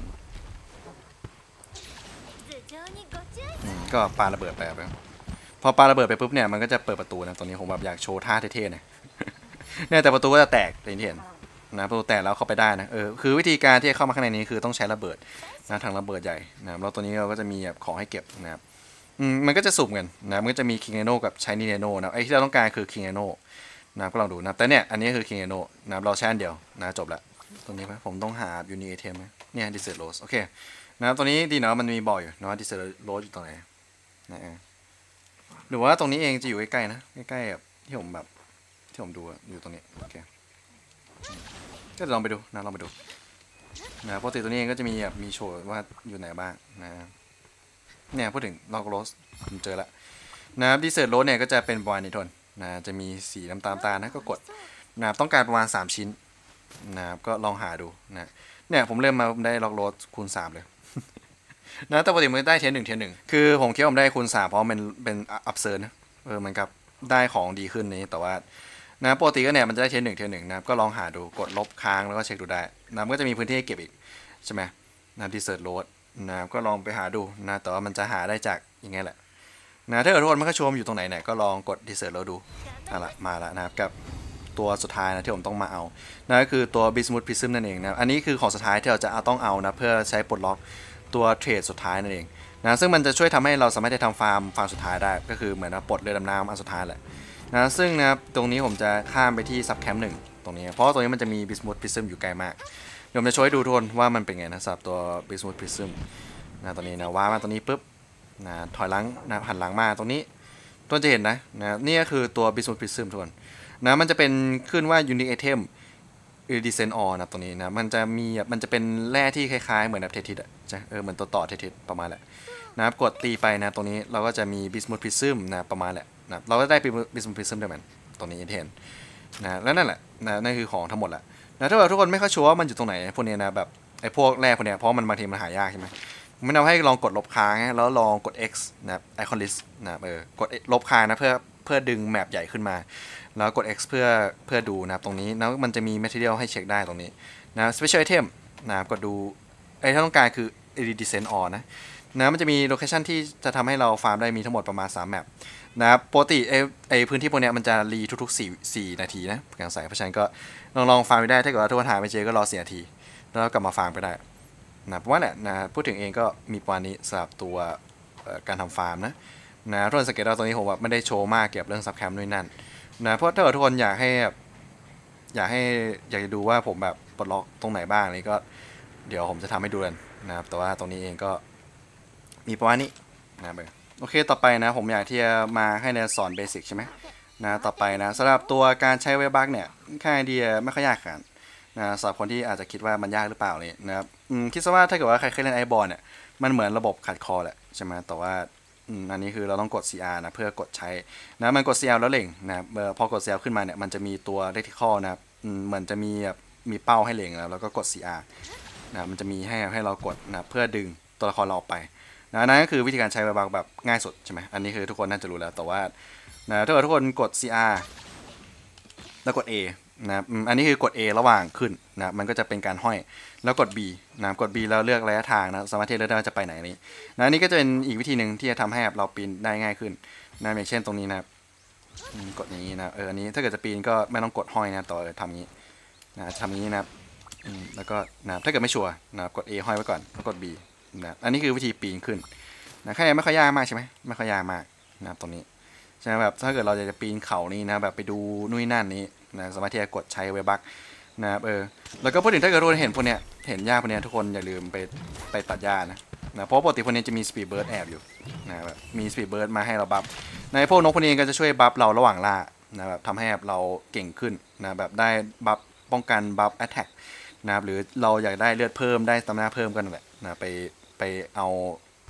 ก็ปาระเบิดไปไปพอปาระเบิดไปปุ๊บเนี่ยมันก็จะเปิดประตูนะตรงนี้ผมแบบอยากโชว์ท่าเท่ๆเนี่ยเนี่ยแต่ประตูก็จะแตกอย่างที่เห็นนะประตูแตกแล้วเข้าไปได้นะเออคือวิธีการที่จะเข้ามาข้างในนี้คือต้องใช้ระเบิดนะทางระเบิดใหญ่นะแล้วตัวนี้เราก็จะมีแบบของให้เก็บนะครับอืมมันก็จะสุ่มกันนะมันก็จะมีคิงเอโนกับชายนีเนโนนะไอ้ที่เราต้องการคือคิงเอโนนะก็ลองดูนะแต่เนี่ยอันนี้คือคิงเอโนนะเราใช้อันเดียวนะจบละตรงนี้ไหมผมต้องหายูนิเอเทมไหมเนี่ยดิเซอร์โรสโอเคนะตัวนี้ดีเนาะมันมีบอกอยู่นะดิเซอร์โรสอยู่ตรงไหนนะหรือว่าตรงนี้เองจะอยู่ใกล้ๆนะใกล้ๆแบบที่ผมแบบที่ผมดูอยู่ตรงนี้โอเคก็ลองไปดูนะลองไปดูนะปกติตัวนี้เองก็จะมีแบบมีโชว์ว่าอยู่ไหนบ้างนะเนี่ยพูดถึงล็อกโรสผมเจอแล้วนะดิเซอร์โรสเนี่ยก็จะเป็นบอลนิทนนะจะมีสีน้ำตาลตาลนะก็กดนะต้องการประมาณสามชิ้นนะก็ลองหาดูนะเนี่ยผมเริ่มมาได้ล็อกโรสคูณสามเลยนะแต่ปกติมันได้เทียนหนึ่งเทียนหนึ่งคือผมคิดว่าผมได้คูณสามเพราะมันเป็นอัพเซิร์นนะเออมันกับได้ของดีขึ้นนี้แต่ว่านะปกติก็เนี่ยมันจะได้เทียนหนึ่งเทียนหนึ่งนะก็ลองหาดูกดลบค้างแล้วก็เช็คดูได้นะก็จะมีพื้นที่ให้เก็บอีกใช่ไหมนะที่เซิร์ชโรดนะก็ลองไปหาดูนะแต่ว่ามันจะหาได้จากอย่างเงี้ยแหละนะถ้าเกิดทุกคนไม่เข้าชมอยู่ตรงไหนเนี่ยก็ลองกดที่เซิร์ชโรดดูเอาละมาแล้วนะครับกับตัวสุดท้ายนะที่ผมต้องมาเอานั่นก็คือตัวบิสมูทพิซึมนั่นเองนะอันนี้คือของสุดท้ายที่เราจะต้องเอานะเพื่อใช้ปลดล็อกตัวเทรดสุดท้ายนั่นเองนะซึ่งมันจะช่วยทำให้เราสามารถจะทำฟาร์มฟาร์มสุดท้ายได้ก็คือเหมือนปลดเรือดำน้ำอันสุดท้ายแหละนะซึ่งนะตรงนี้ผมจะข้ามไปที่ซับแคมป์หนึ่งตรงนี้เพราะตรงนี้มันจะมีบิสมูทพิซึมอยู่ไกลมากเดี๋ยวผมจะช่วยดูทุกคนว่ามันเป็นไงนะสำหรับตัวบิสมูทพิซึมนะตรงนี้นะว้ามาตรงนี้ปุ๊บนะถอยหลังนะหันหลังมาตรงนี้ทุกคนจะเห็นนะนะนี่ก็คือตัวบิสมูทพิซึมทุกคนนะมันจะเป็นขึ้นว่า unique item อิดิเซนออนะตรงนี้นะมันจะมีมันจะเป็นแร่ที่คล้ายๆเหมือนแบบเททิสอ่ะใช่เออเหมือนตัวต่อเททิสประมาณแหละนะครับกดตีไปนะตรงนี้เราก็จะมีบิสมูทพิซึมนะประมาณแหละนะเราก็ได้บิสมูทพิซึมด้วยมันตรงนี้เห็นนะแล้วนั่นแหละนะนั่นคือของทั้งหมดแหละนะถ้าเกิดทุกคนไม่เข้าชัวร์ว่ามันอยู่ตรงไหนพวกนี้นะแบบไอ้พวกแร่พวกนี้เพราะมันบางทีมันหายากใช่ไหมผมแนะนำให้ลองกดลบค้างแล้วลองกด X นะไอคอนลิสต์นะเออกดลบค้างนะเพื่อเพื่อดึงแมปใหญ่ขึ้นมาแล้วกด X เพื่อเพื่อดูนะครับตรงนี้แล้วมันจะมี material ให้เช็คได้ตรงนี้นะ special item นะครับกดดูไอ้ที่ต้องการคือ iridescent ore นะนะมันจะมีโลเคชันที่จะทำให้เราฟาร์มได้มีทั้งหมดประมาณสามแมปนะครับปกติไอ้ไอ้พื้นที่พวกนี้มันจะรีทุกๆสี่ สี่นาทีนะการใส่เพราะฉะนั้นก็ลองลองฟาร์มไปได้ถ้าเกิดว่าทุกคนหาไม่เจอก็รอสี่นาทีแล้วกลับมาฟาร์มไปได้นะเพราะว่าเนี่ยนะพูดถึงเองก็มีประมาณนี้สำหรับตัวการทำฟาร์มนะนะทุกคนสังเกตว่าตัวนี้ผมว่าไม่ได้โชว์มากเกี่ยวกับเรื่องซับแคมป์ด้วยนั่นนะเพราะถ้าเกิดทุกคนอยากให้อยากให้อยากจะดูว่าผมแบบปลดล็อกตรงไหนบ้างนี่ก็เดี๋ยวผมจะทำให้ดูกันนะครับแต่ว่าตรงนี้เองก็มีประมาณนี้นะเบอร์โอเคต่อไปนะผมอยากที่จะมาให้ในสอนเบสิกใช่ไหมนะต่อไปนะสำหรับตัวการใช้เว็บบัคเนี่ยค่าไอเดียไม่ค่อยยากกันนะสำหรับคนที่อาจจะคิดว่ามันยากหรือเปล่าเนี่ยนะครับคิดซะว่าถ้าเกิดว่าใครเคยเล่นไอบอลเนี่ยมันเหมือนระบบขัดคอแหละใช่ไหมแต่ว่าอันนี้คือเราต้องกด ซี อาร์ นะเพื่อกดใช้นะมันกด ซี อาร์ แล้วเล็งนะพอกด ซี อาร์ ขึ้นมาเนี่ยมันจะมีตัว reticle นะครับเหมือนจะมีแบบมีเป้าให้เล็งแล้วแล้วก็กด ซี อาร์ นะมันจะมีให้ให้เรากดนะเพื่อดึงตัวละครเราออกไปนะนั่นก็คือวิธีการใช้เว็บบัคแบบง่ายสุดใช่ไหมอันนี้คือทุกคนน่าจะรู้แล้วแต่ว่านะถ้าเกิดทุกคนกด ซี อาร์ แล้วกด A นะอันนี้คือกด A ระหว่างขึ้นนะมันก็จะเป็นการห้อยแล้วกด B นะกด B แล้วเลือกระยะทางนะสามารถที่เลือกได้ว่าจะไปไหนนี้นะนี่ก็จะเป็นอีกวิธีหนึ่งที่จะทำให้เราปีนได้ง่ายขึ้นนะอย่างเช่นตรงนี้นะกดอย่างนี้นะเอออันนี้ถ้าเกิดจะปีนก็ไม่ต้องกดห้อยนะต่อทำงี้นะทำงี้นะแล้วก็นะถ้าเกิดไม่ชัวร์นะกด A ห้อยไว้ก่อนแล้วกด B นะอันนี้คือวิธีปีนขึ้นนะแค่ไม่ค่อยยากมากใช่ไหมไม่ค่อยยากมากนะตรงนี้ใช่ไหมแบบถ้าเกิดเราจะปีนเขานี่นะแบบไปดูนู่นนั่นนี้นะสามารถที่จะกดใช้เว็บบัคนะครับเออแล้วก็พูดถึงถ้าเกิดทุกคนเห็นพวกเนี้ยเห็นหญ้าพวกเนี้ยทุกคนอย่าลืมไปไปตัดหญ้านะนะเพราะปกติพวกนี้จะมีสปีดเบิร์ดแอบอยู่นะแบบมีสปีดเบิร์ดมาให้เราบัฟในพวกนกพวกนี้ก็จะช่วยบัฟเราระหว่างล่านะแบบทำให้แบบเราเก่งขึ้นนะแบบได้บัฟป้องกันบัฟแอตแทกนะครับหรือเราอยากได้เลือดเพิ่มได้สตามินาเพิ่มกันแหละนะไปไปเอา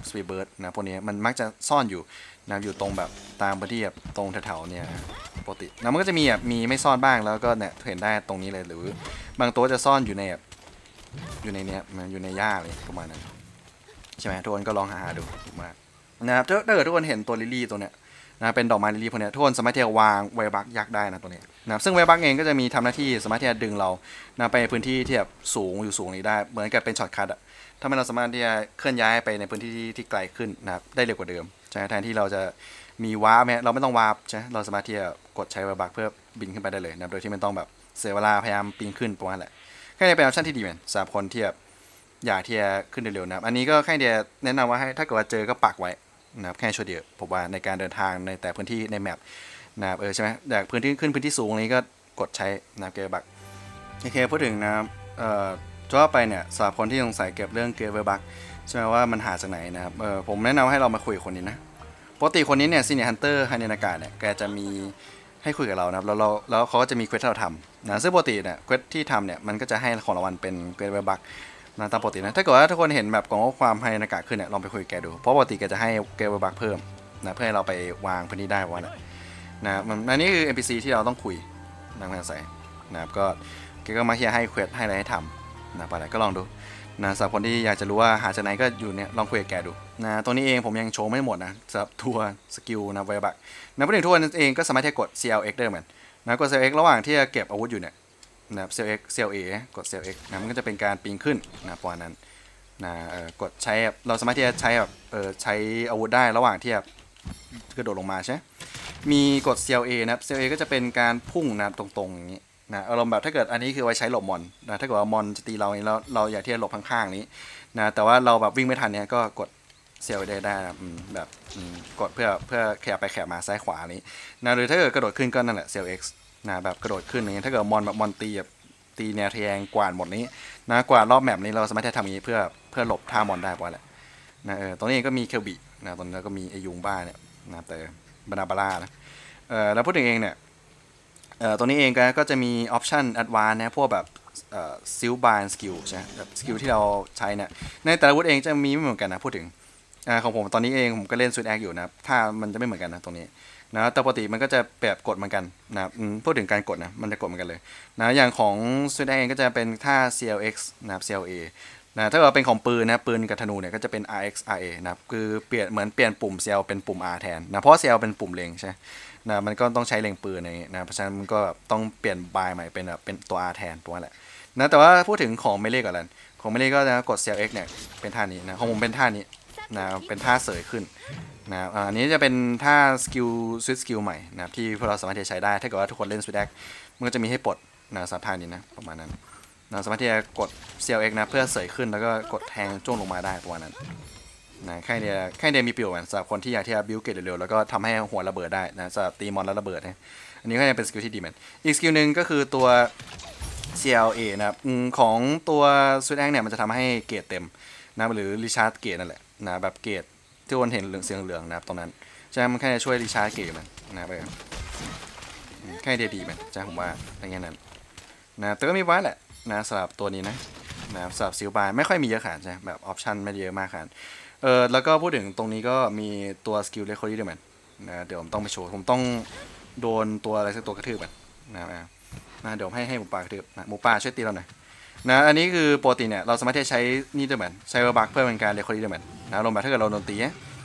สปีดเบิร์ดนะพวกนี้มันมักจะซ่อนอยู่นะอยู่ตรงแบบตามพื้นที่แบบตรงแถวๆเนี่ยปกติแล้วมันก็จะมีแบบมีไม่ซ่อนบ้างแล้วก็เนี่ยเห็นได้ตรงนี้เลยหรือบางตัวจะซ่อนอยู่ในแบบอยู่ในเนี้ยมันอยู่ในหญ้าเลยประมาณนั้นใช่ไหมทุกคนก็ลองหาดูมานะครับถ้าเกิดทุกคนเห็นตัวลิลลี่ตัวเนี้ยนะเป็นดอกไม้ลิลลี่พวกนี้ทุกคนสามารถที่จะวางไวบักยักษ์ได้นะตัวนี้นะซึ่งไวบักเองก็จะมีทำหน้าที่สามารถที่จะดึงเรานะไปพื้นที่ที่แบบสูงอยู่สูงนี้ได้เหมือนกับเป็นช็อตคัทอะถ้าเราสามารถที่จะเคลื่อนย้ายไปในพื้นที่ที่ไกลขึ้นนะครับได้เร็วกว่าเดิมใช่แทนที่เราจะมีวาร์ปเราไม่ต้องวาร์ปใช่เราสามารถที่จะกดใช้ไวบักเพื่อบินขึ้นไปได้เลยนะโดยที่ไม่ต้องแบบเสียเวลาพยายามปีนขึ้นประมาณแหละแค่นี้เป็นออปชั่นที่ดีเหมือนสำหรับคนที่แบบอยากที่จะขึ้นเร็วๆนะครับอันนี้ก็แค่เดียแนะนำว่าให้ถ้าเกิดว่าเจอก็ปักไว้นะครับแค่ช่วยเดียวผมว่าในการเดินทางในแต่พื้นที่ในแมปนะครับเออใช่ไหมอยากพื้นที่ขึ้นพื้นที่สูงนี้ก็กดใช้นะครับเกมบักโอเคพูดถึงนะครับเอ่อทั่วไปเนี่ยสำหรับคนที่สงสัยเก็บเรื่องเกมบักใช่ไหมว่ามันหาจากไหนนะครับเออผมแนะนำให้เรามาคุยกับคนนี้นะปกติคนนี้เนี่ยซีเนียร์ฮันเตอร์ไฮเนนากาเนี่ยแกจะมีให้คุยกับเรานะครับแล้วเราแล้วเขาก็จะมีเควสที่เราทำนะซึ่งปกติเนี่ยเควสที่ทำเนี่ยมันก็จะให้ของรางวัลเป็นเกมบักนะตามปกตินะถ้าเกิดว่าทุกคนเห็นแบบกล่องข้อความไฮเนนากาขึ้นเนี่ยลองไปคุยกับแกดูเพราะปกติแกจะให้เกมบักเพิ่มนะเพื่อให้เราไปวางพื้นที่ได้ว่านะนะอันนี้คือ เอ็น พี ซี ที่เราต้องคุยนะมาใส่นะครับก็แกก็มาเฮียให้เควสให้อะไรให้ทำนะไปอะไรก็ลองดูนะสำหรับคนที่อยากจะรู้ว่าหาจากไหนก็อยู่เนี่ยลองคุยกับแกดูนะตัวนี้เองผมยังโชว์ไม่หมดนะสำหรับทัวร์สกิลนะไวบักนะพูดถึงทัวร์นั้นเองก็สามารถที่จะกด ซี แอล เอ็กซ์ ได้เหมือนนะกด ซี แอล เอ็กซ์ ระหว่างที่จะเก็บอาวุธอยู่เนี่ยนะ ซี แอล เอ็กซ์ ซี แอล เอ กด ซี แอล เอ็กซ์ นะมันก็จะเป็นการปีนขึ้นนะประมาณนั้นนะเออกดใช้เราสามารถที่จะใช้แบบเออใช้อาวุธได้ระหว่างที่แบบกระโดดลงมาใช่มีกด ซี แอล เอ นะครับ ซี แอล เอ ก็จะเป็นการพุ่งนะตรงๆอย่างนี้นะอารมณ์แบบถ้าเกิดอันนี้คือไว้ใช้หลบมอนนะถ้าเกิดว่ามอนจะตีเราเราเราอยากที่จะหลบข้างๆนี้นะแต่ว่าเราแบบวิ่งไม่ทันเนี้ยก็กดเซลได้ได้แบบกดเพื่อเพื่อแขยับไปแขยับมาซ้ายขวานี้นะหรือถ้าเกิดกระโดดขึ้นก็นั่นแหละเซล X นะแบบกระโดดขึ้นอย่างเงี้ยถ้าเกิดมอนแบบมอนตีแบบตีแนวทะแยงกวาดหมดนี้นะกวาดรอบแมปนี้เราสามารถที่จะทำอย่างนี้เพื่อเพื่อหลบท่ามอนได้ป่ะแหละนะเออตรงนี้ก็มีเคลบินะตรงนี้ก็มีไอยุงบ้าเนี่ยนะแต่บานาบาร่านะเออแล้วพูดถึงเองเนี่ยเอ่อตัวนี้เองก็จะมีออปชันแอดวานซ์นะพวกแบบเอ่อซิลบาร์สกิลใช่แบบสกิลที่เราใช้เนี่ยในแต่ละอาวุธเองจะมีไม่เหมือนกันนะพูดถึงอ่าของผมตอนนี้เองผมก็เล่นซูดแอคอยู่นะถ้ามันจะไม่เหมือนกันนะตรงนี้นะแต่ปกติมันก็จะแบบกดเหมือนกันนะพูดถึงการกดนะมันจะกดเหมือนกันเลยนะอย่างของซูดแอคเองก็จะเป็นท่า ซี แอล เอ็กซ์ นะครับ ซี แอล เอ นะถ้าเกิดเป็นของปืนนะปืนกับธนูเนี่ยก็จะเป็น อาร์ เอ็กซ์ อาร์ เอ นะครับคือเปลี่ยนเหมือนเปลี่ยนปุ่ม ซี แอล เป็นปุ่ม R แทนนะเพราะ ซี แอล เป็นปุ่มเล็งใช่นะมันก็ต้องใช้เล็งปืนอะไรอย่างเงี้ยนะเพราะฉะนั้นมันก็ต้องเปลี่ยนบายใหม่เป็นแบบเป็นตัว R แทนตัวนั้นแหละนะแต่ว่าพูดถึงของเมเล่ก่อนละของเมเล่ก็จะกด ซี แอล เอ็กซ์ เนี่ยเป็นท่านี้นะของผมเป็นท่านี้นะเป็นท่าเสยขึ้นนะอันนี้จะเป็นท่าสกิลสวิตสกิลใหม่นะที่พวกเราสามารถที่จะใช้ได้ถ้าเกิดว่าทุกคนเล่นสวิตแอคมันก็จะมีให้ปลดนะสำหรับท่านี้นะประมาณนั้นเราสามารถที่จะกด ซี แอล เอ็กซ์ นะเพื่อเสยขึ้นแล้วก็กดแทงจ้วงลงมาได้ประมาณนั้นนะแค่เดียแค่เดียมีประโยชน์สำหรับคนที่อยากที่จะบิวเกตเร็วๆแล้วก็ทำให้หัวระเบิดได้นะสำหรับตีมอนแล้วระเบิดนะอันนี้ก็จะเป็นสกิลที่ดีเหมือนอีกสกิลหนึ่งก็คือตัว ซี แอล เอ นะครับของตัวสวิตแอคเนี่ยมันจะทำให้เกรดเต็มนะหรือรีชาร์จเกรดนั่นแหละนะแบบเกรดที่คนเห็นเหลืองเสียงเหลืองนะครับตรงนั้นใช่มันแค่ช่วยรีชาร์จเกรดมันนะไปแค่เดียดีมันใช่ผมว่าอย่างเงี้ยนั้นนะแต่ก็มีไว้แหละนะสำหรับตัวนี้นะนะสำหรับซิลบายไม่ค่อยมีเยอะขนาดใช่แบบออปชั่นไม่เยอะมากขนาดเออแล้วก็พูดถึงตรงนี้ก็มีตัวสกิลเรคคอร์ดด้วยมันนะเดี๋ยวผมต้องไปโชว์ผมต้องโดนตัวอะไรสักตัวกระทืบมันนะนะเดี๋ยวให้ให้หมูป่ากระทืบนะหมูป่าช่วยตีเราหน่อยนะอันนี้คือปกติเนี่ยเราสามารถที่จะใช้นี่ด้วยเหมือนใช้บัคเพื่อเป็นการเรคคอร์ดด้วยเหมือนนะลงมาถ้าเกิดเราโดนตี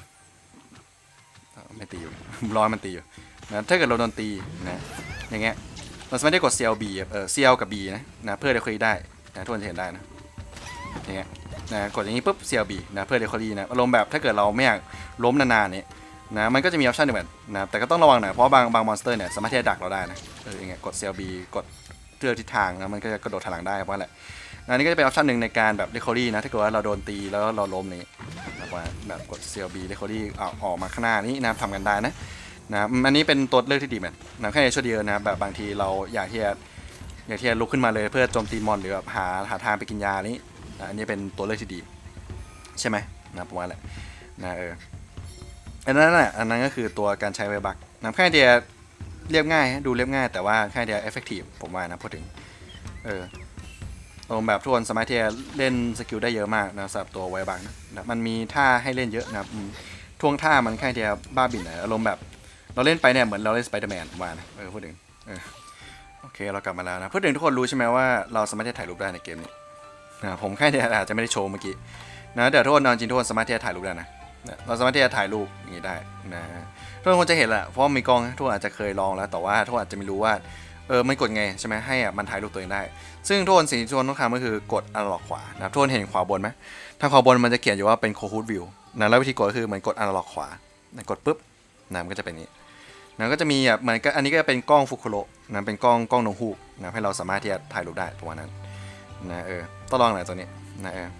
ไม่ตีอยู่ร้อยมันตีอยู่นะถ้าเกิดเราโดนตีนะอย่างเงี้ยเราสามารถได้กด ซี แอล บี เออ ซี แอล กับ B นะนะเพื่อเรคคอร์ดได้นะทุกคนจะเห็นได้นะอย่างเงี้ยนะกดอย่างนี้ปุ๊บ ซี แอล บี นะเพื่อเรคคอร์ดนะอารมณ์แบบถ้าเกิดเราไม่อยากล้มนานๆเนี่ยนะมันก็จะมีออปชั่นเหมือนนะแต่ก็ต้องระวังหน่อยเพราะบางบางมอนสเตอร์เนี่ยสามารถที่จะดักเราได้นะเอออย่างเงี้ยกด ซี แอล บี กดเลือกทิศทางนะมันก็จะกระโดดถลังได้เพราะแหละอันนี้ก็จะเป็นออปชั่นหนึ่งในการแบบเรคคอร์ดนะถ้าเกิดว่าเราโดนตีแล้วเราล้มนี้แบบว่าแบบกด ซี แอล บี เรคคอร์ดเอาออกมาข้างหน้านี้นะทำกันได้นะนะอันนี้เป็นตัวเลือกที่ดีเหมือนนะแค่ในช่วงเดียวนะแบบบางทีเราอยากที่จะอยากที่จะลุกขึ้นมาเลยเพื่อโจมตีมอนหรือแบบหาหาทางไปกินยานี้อันนี้เป็นตัวเลือกที่ดีใช่ไหมนะประมาณแหละนะเอออันนั้นแหละอันนั้นก็คือตัวการใช้ไวบักนะแค่เดียเรียบง่ายดูเรียบง่ายแต่ว่าแค่เดียเอฟเฟกตีฟผมว่านะพูดถึงเอออารมณ์แบบทุกคนสามารถที่จะเล่นสกิลได้เยอะมากนะสำหรับตัวไวบังนะมันมีท่าให้เล่นเยอะนะครับท่วงท่ามันแค่ที่จะบ้าบิ่นนะอารมณ์แบบเราเล่นไปเนี่ยเหมือนเราเล่นสไปเดอร์แมนมานะเออพูดถึงเออโอเคเรากลับมาแล้วนะพูดถึงทุกคนรู้ใช่ไหมว่าเราสามารถที่จะถ่ายรูปได้ในเกมนี้นะผมแค่ที่อาจจะไม่ได้โชว์เมื่อกี้นะเดี๋ยวทุกคนจริงทุกคนสามารถที่จะถ่ายรูปได้นะเราสามารถที่จะถ่ายรูปอย่างนี้ได้นะทุกคนจะเห็นแหละเพราะมีกล้องทุกคนอาจจะเคยลองแล้วแต่ว่าทุกคนอาจจะไม่รู้ว่าเออมันกดไงใช่ไหมให้อ่ะมันถ่ายรูปตัวเองได้ซึ่งทุกคนสิ่งที่ทุกคนต้องทำก็คือกดอนาล็อกขวานะทุกคนเห็นขวาบนไหมทางขวาบนมันจะเขียนอยู่ว่าเป็น Cohoot View นะแล้ววิธีกดก็คือเหมือนกดอนาล็อกขวานะกดปุ๊บนะมันก็จะเป็นนี้นะก็จะมีอ่ะเหมือนอันนี้ก็เป็นกล้องฟุคุโรนะเป็นกล้องกล้องนกฮูกนะให้เราสามารถที่จะถ่ายรูปได้ประมาณนั้นนะเออต้องลองหน่อยตัวนี้นะเออ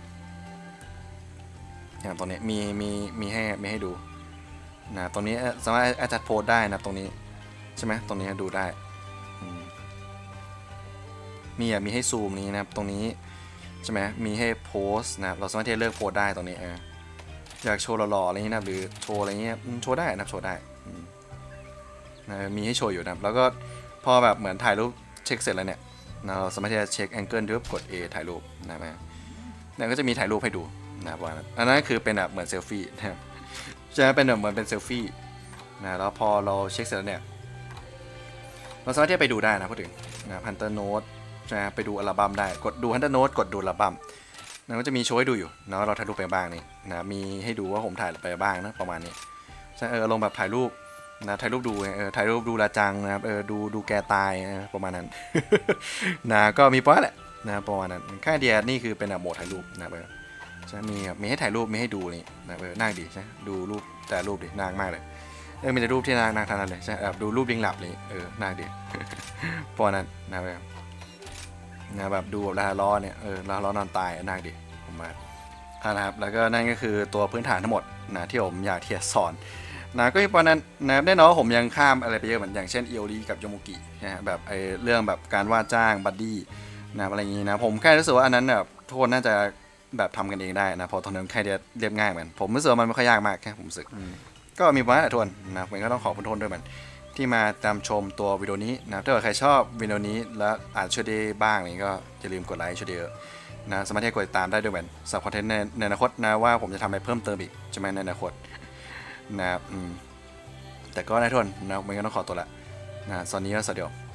อย่างตัวนี้มีมีมีให้มีให้ดูนะตรงนี้สามารถอาจจะโพสได้นะตรงนี้ใช่ไหมตรงนี้ดูได้มีอ่ะมีให้ซูมนี้นะครับตรงนี้ใช่ไหมมีให้โพสนะเราสามารถที่จะเลือกโพสได้ตรงนี้เอออยากโชว์หล่อๆอะไรอย่างนี้นะหรือโชว์อะไรเงี้ยโชว์ได้นะโชว์ได้นะมีให้โชว์อยู่นะแล้วก็พอแบบเหมือนถ่ายรูปเช็คเสร็จแล้วเนี่ยนะเราสามารถที่จะเช็คแองเกิลด้วยกด A ถ่ายรูปนะแม่เนี่ยก็จะมีถ่ายรูปให้ดูนะว่าอันนั้นคือเป็นแบบเหมือนเซลฟี่นะครับจะเป็นแบบเหมือนเป็นเซลฟี่นะแล้วพอเราเช็คเสร็จแล้วเนี่ยเราสามารถที่จะไปดูได้นะพูดถึงนะพันเตอร์โน้ตนะไปดูอัลบั้มได้กดดูพันเตอร์โน้ตกดดูอัลบั้มนะก็จะมีโชว์ให้ดูอยู่นะเราถ่ายรูปไปบ้างนี่นะมีให้ดูว่าผมถ่ายไปบ้างนะประมาณนี้ใช่เออลงแบบถ่ายรูปนะถ่ายรูปดูเออถ่ายรูปดูลาจังนะครับเออดูดูแกตายประมาณนั้น นะก็มีป้อแหละนะประมาณนั้นค่าเดียนี่คือเป็นโหมดถ่ายรูปนะเออใช่มีมีให้ถ่ายรูปมีให้ดูนี่นะเออน่าดีใช่ดูรูปแต่รูปดิน่ามากเลยเออมีแต่รูปที่น่าน่าทานเลยใช่แบบดูรูปลิงหลับเลยเออน่าดีประมาณนั้นนะเออนะแบบดูแบบลาล้อเนี่ยเออลาล้อนอนตายน่าดีผมมานะครับแล้วก็นั่นก็คือตัวพื้นฐานทั้งหมดนะที่ผมอยากที่จะสอนนะก็ประมาณนั้นนะแน่นอนผมยังข้ามอะไรไปเยอะเหมือนอย่างเช่นอิโอริกับโยโมกินะฮะแบบไอเรื่องแบบการว่าจ้างบัดดี้นะอะไรอย่างนี้นะผมแค่รู้สึกว่าอันนั้นแบบทุกคนน่าจะแบบทำกันเองได้นะพอตอนนั้นแค่เรียบง่ายเหมือนผมรู้สึกว่ามันไม่ค่อยยากมากแค่ผมรู้สึกก็มีประมาณนั้นทุกคนนะผมก็ต้องขอบคุณทุกคนด้วยมันที่มาตามชมตัววิดีโอนี้นะถ้าเกิดใครชอบวิดีโอนี้แล้วอาจช่วยได้บ้างนี่ก็อย่าลืมกดไลค์ช่วยเยอะนะสามารถที่จะกดติดตามได้ด้วยเหมือนสำหรับคอนเทนต์ในในอนาคตนะว่าผมจะทำอะไรเพิ่มเติมอีกใช่ไหมในอนาคตนะครับแต่ก็ได้ทุนนะมันก็ต้องขอตัวละนะตอนนี้ก็สวัสดี